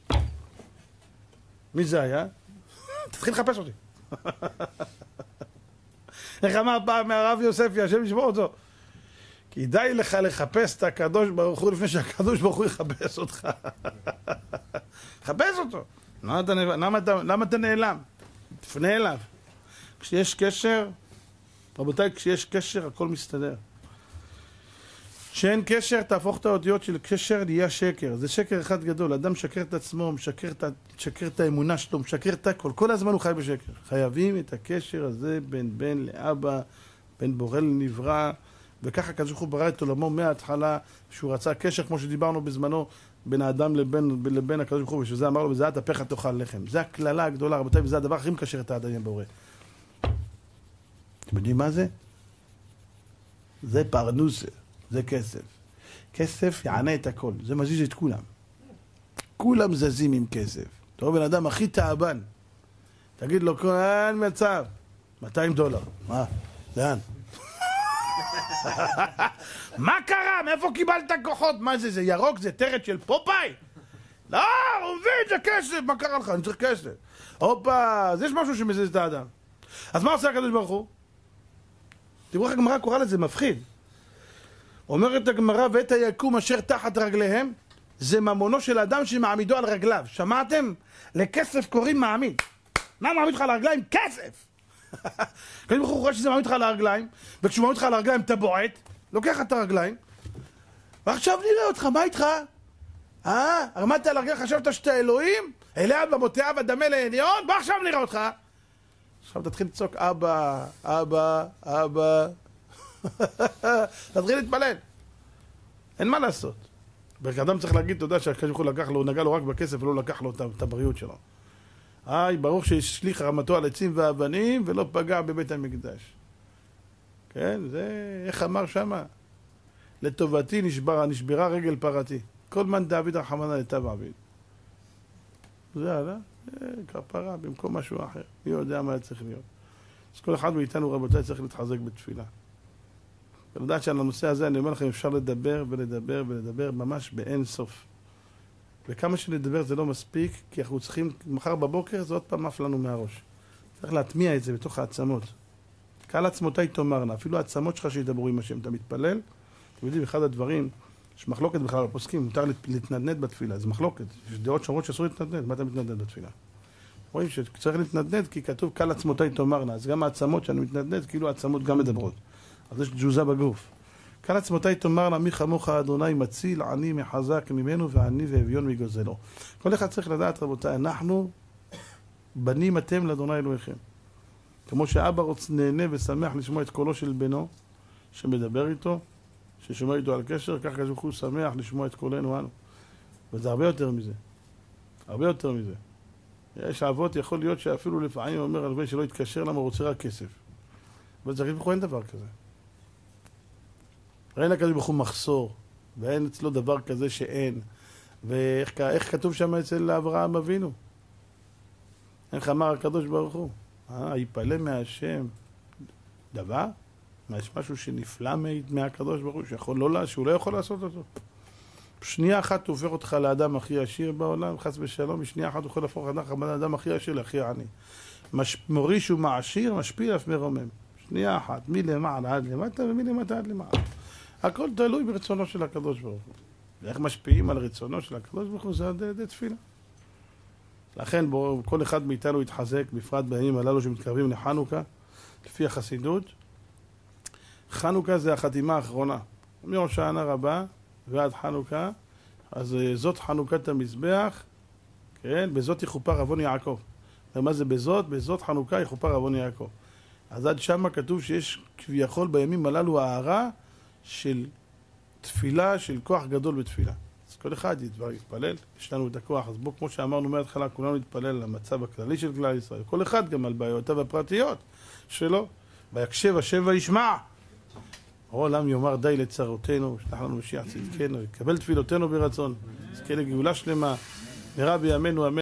מי זה היה? תתחיל לחפש אותי. איך אמר פעם מהרב יוספי, השם ישמור אותו? כדאי לך לחפש את הקדוש ברוך הוא לפני שהקדוש ברוך הוא יחפש אותך. חפש אותו. למה אתה, למה אתה, למה אתה נעלם? תפנה אליו. כשיש קשר, רבותיי, כשיש קשר הכל מסתדר. כשאין קשר, תהפוך את האותיות של קשר, נהיה שקר. זה שקר אחד גדול. אדם משקר את עצמו, משקר את, משקר את האמונה שלו, משקר את הכל. כל הזמן הוא חי בשקר. חייבים את הקשר הזה בין בן לאבא, בין בורא לנברא, וככה הקדוש ברוך הוא ברא את עולמו מההתחלה, שהוא רצה קשר, כמו שדיברנו בזמנו, בין האדם לבין, לבין הקדוש ברוך הוא, ושזה אמר לו, בזעת אפיך תאכל לחם. זה הכללה הגדולה, רבותיי, וזה הדבר הכי מקשר את האדם עם בורא. אתם יודעים מה זה? זה פרנוסה, זה כסף. כסף יענה את הכל, זה מזיז את כולם. כולם זזים עם כסף. אתה רואה בן אדם הכי תאבן, תגיד לו, אין מצב, מאתיים דולר. מה? לאן? מה קרה? מאיפה קיבלת כוחות? מה זה? זה ירוק? זה טרת של פופאי? לא, הוא מבין, זה כסף. מה קרה לך? אני צריך כסף. הופה, אז יש משהו שמזיז את האדם. אז מה עושה הקדוש ברוך הוא? תראו איך הגמרא קורא לזה מפחיד. אומרת הגמרא, ואת היקום אשר תחת רגליהם, זה ממונו של אדם שמעמידו על רגליו. שמעתם? לכסף קוראים מעמיד. מה מעמיד לך על הרגליים? כסף! הקדוש ברוך הוא רואה שזה מעמיד לך על הרגליים, וכשהוא מעמיד לך על הרגליים אתה בועט, לוקח את הרגליים, ועכשיו נראה אותך, מה איתך? אה? עמדת על הרגליים, חשבת שאתה אלוהים? אליה במותיו הדמה לעליון? בוא עכשיו נראה אותך. עכשיו תתחיל לצעוק אבא, אבא, אבא. תתחיל להתפלל. אין מה לעשות. אדם צריך להגיד, אתה יודע שהקדוש ברוך הוא לקח לו, הוא נגע לו רק בכסף ולא לקח לו את הבריאות שלו. היי, ברוך שהשליך רמתו על עצים ואבנים ולא פגע בבית המקדש. כן, זה איך אמר שמה? לטובתי נשברה, נשברה רגל פרתי. כל מן דוד רחמנא לטב עביד. זה הלאה, זה כפרה במקום משהו אחר. מי יודע מה צריך להיות. אז כל אחד מאיתנו רבותיי צריך להתחזק בתפילה. ולדעת שעל הנושא הזה אני אומר לכם אפשר לדבר ולדבר ולדבר ממש באין סוף. וכמה שנדבר זה לא מספיק, כי אנחנו צריכים, מחר בבוקר זה עוד פעם עף לנו מהראש. צריך להטמיע את זה בתוך העצמות. קהל עצמותיי תאמרנה, אפילו העצמות שלך שידברו עם השם, אתה מתפלל, אתם יודעים, אחד הדברים, יש מחלוקת בכלל בפוסקים, מותר להתנדנד בתפילה, זה מחלוקת, יש דעות שאומרות שאסור להתנדנד, מה אתה מתנדנד בתפילה? רואים שצריך להתנדנד כי כתוב קהל עצמותיי תאמרנה, אז גם העצמות שאני מתנדנד, כאילו העצמות גם מדברות. אז יש תזוזה בגוף. קהל עצמותיי תאמרנה, מי כמוך אדוני מציל, עני מחזק ממנו ועני ואביון מגוזלו. כל אחד צריך לדעת, רבותיי, אנחנו בנים אתם לאדוני אלוהיכם. כמו שאבא רוצה נהנה ושמח לשמוע את קולו של בנו, שמדבר איתו, ששומע איתו על קשר, ככה הוא שמח לשמוע את קולנו אנו. וזה הרבה יותר מזה. הרבה יותר מזה. יש אבות, יכול להיות שאפילו לפעמים אומר על בן שלא יתקשר למה הוא רוצה רק כסף. אבל זה ריב אין דבר כזה. אין הקדוש ברוך הוא מחסור, ואין אצלו דבר כזה שאין. ואיך כתוב שם אצל אברהם אבינו? איך אמר הקדוש ברוך הוא? אה, יפלא מהשם דבר? מה, יש משהו שנפלא מהקדוש ברוך הוא, שיכול לא, לה, שהוא לא יכול לעשות אותו. שנייה אחת הוא הופך אותך לאדם הכי עשיר בעולם, חס ושלום, בשנייה אחת הוא יכול להפוך אותך לאדם הכי עשיר להכי עני. מש... מוריש ומעשיר, משפיל אף מרומם. שנייה אחת, מלמעלה עד למטה ומלמטה עד למעלה. הכל תלוי ברצונו של הקדוש ברוך הוא. ואיך משפיעים על רצונו של הקדוש ברוך הוא, זה עד תפילה. לכן בו, כל אחד מאיתנו יתחזק, בפרט בימים הללו שמתקרבים לחנוכה, לפי החסידות. חנוכה זה החתימה האחרונה. מראש השנה רבה ועד חנוכה, אז זאת חנוכת המזבח, כן? בזאת יכופר עוון יעקב. ומה זה בזאת? בזאת חנוכה יכופר עוון יעקב. אז עד שמה כתוב שיש כביכול בימים הללו הערה של תפילה, של כוח גדול בתפילה. אז כל אחד יתפלל, יש לנו את הכוח. אז בוא, כמו שאמרנו מההתחלה, כולנו נתפלל על המצב הכללי של כלל ישראל. כל אחד גם על בעיותיו הפרטיות שלו. ויקשב השב וישמע. העולם יאמר די לצרותינו, שלח לנו משיח צדקנו, יקבל תפילותינו ברצון, זכה לגאולה שלמה, ורבי ימינו אמן.